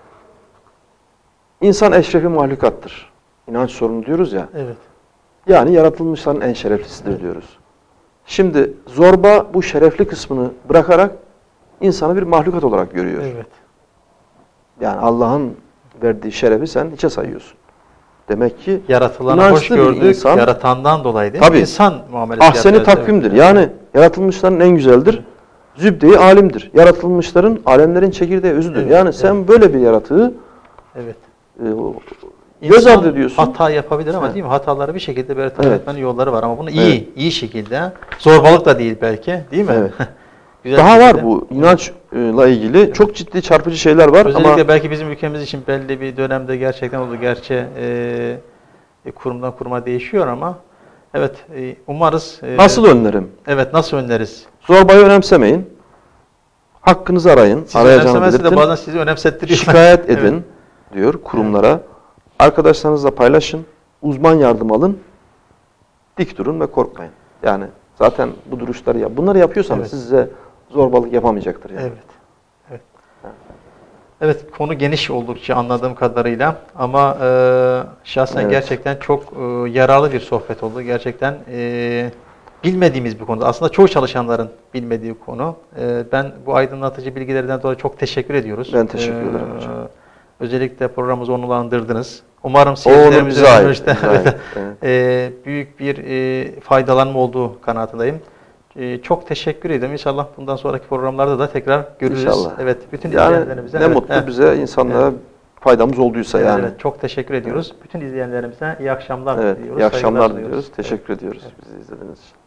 İnsan eşrefi mahlukattır. İnanç sorunu diyoruz ya. Evet. Yani yaratılmışların en şereflisidir evet. diyoruz. Şimdi zorba bu şerefli kısmını bırakarak insanı bir mahlukat olarak görüyor. Evet. Yani Allah'ın verdiği şerefi sen hiçe sayıyorsun. Demek ki yaratılanı hoş gördük, insan, yaratandan dolayı değil mi? Tabii, İnsan muamelesi ahseni takvimdir. Evet. Yani yaratılmışların en güzeldir. Evet. Zübde-i alimdir. Yaratılmışların, alemlerin çekirdeği özüdür. Evet. Yani sen evet. böyle bir yaratığı evet. e, göz ardı ediyorsun. Hata yapabilir ama evet. değil mi? Hataları bir şekilde bertaraf evet. etmenin yolları var ama bunu iyi, evet. iyi şekilde, zorbalık da değil belki, değil mi? Evet. Daha var bu inançla ilgili evet. çok ciddi çarpıcı şeyler var. Özellikle ama belki bizim ülkemiz için belli bir dönemde gerçekten oldu. Gerçi e, kurumdan kuruma değişiyor ama evet e, umarız. E, nasıl önlerim? Evet, nasıl önleriz? Zorbayı önemsemeyin. Hakkınızı arayın. Sizi önemsemezse de bazen sizi önemsettiriyor. Şikayet edin. diyor kurumlara. Arkadaşlarınızla paylaşın, uzman yardım alın, dik durun ve korkmayın. Yani zaten bu duruşları yap. Bunları yapıyorsanız Evet. size zorbalık yapamayacaktır yani. Evet. Evet. Evet, konu geniş oldukça anladığım kadarıyla ama e, şahsen Evet. gerçekten çok e, yararlı bir sohbet oldu. Gerçekten e, bilmediğimiz bir konu. Aslında çoğu çalışanların bilmediği konu. E, ben bu aydınlatıcı bilgilerden dolayı çok teşekkür ediyoruz. Ben teşekkür E, ederim hocam. Özellikle programımızı onurlandırdınız. Umarım O onur seyircilerimizin bize ait, dönüşte bize ait, evet. e, büyük bir e, faydalanma olduğu kanaatindeyim. E, çok teşekkür ederim. İnşallah bundan sonraki programlarda da tekrar görürüz. İnşallah. Evet, bütün Yani izleyenlerimize ne evet, mutlu evet. bize, insanlığa Evet. faydamız olduysa Evet, yani. evet, çok teşekkür ediyoruz. Bütün izleyenlerimize iyi akşamlar Evet, diliyoruz. iyi akşamlar saygılar diliyoruz. Teşekkür ediyoruz Evet. bizi izlediğiniz için.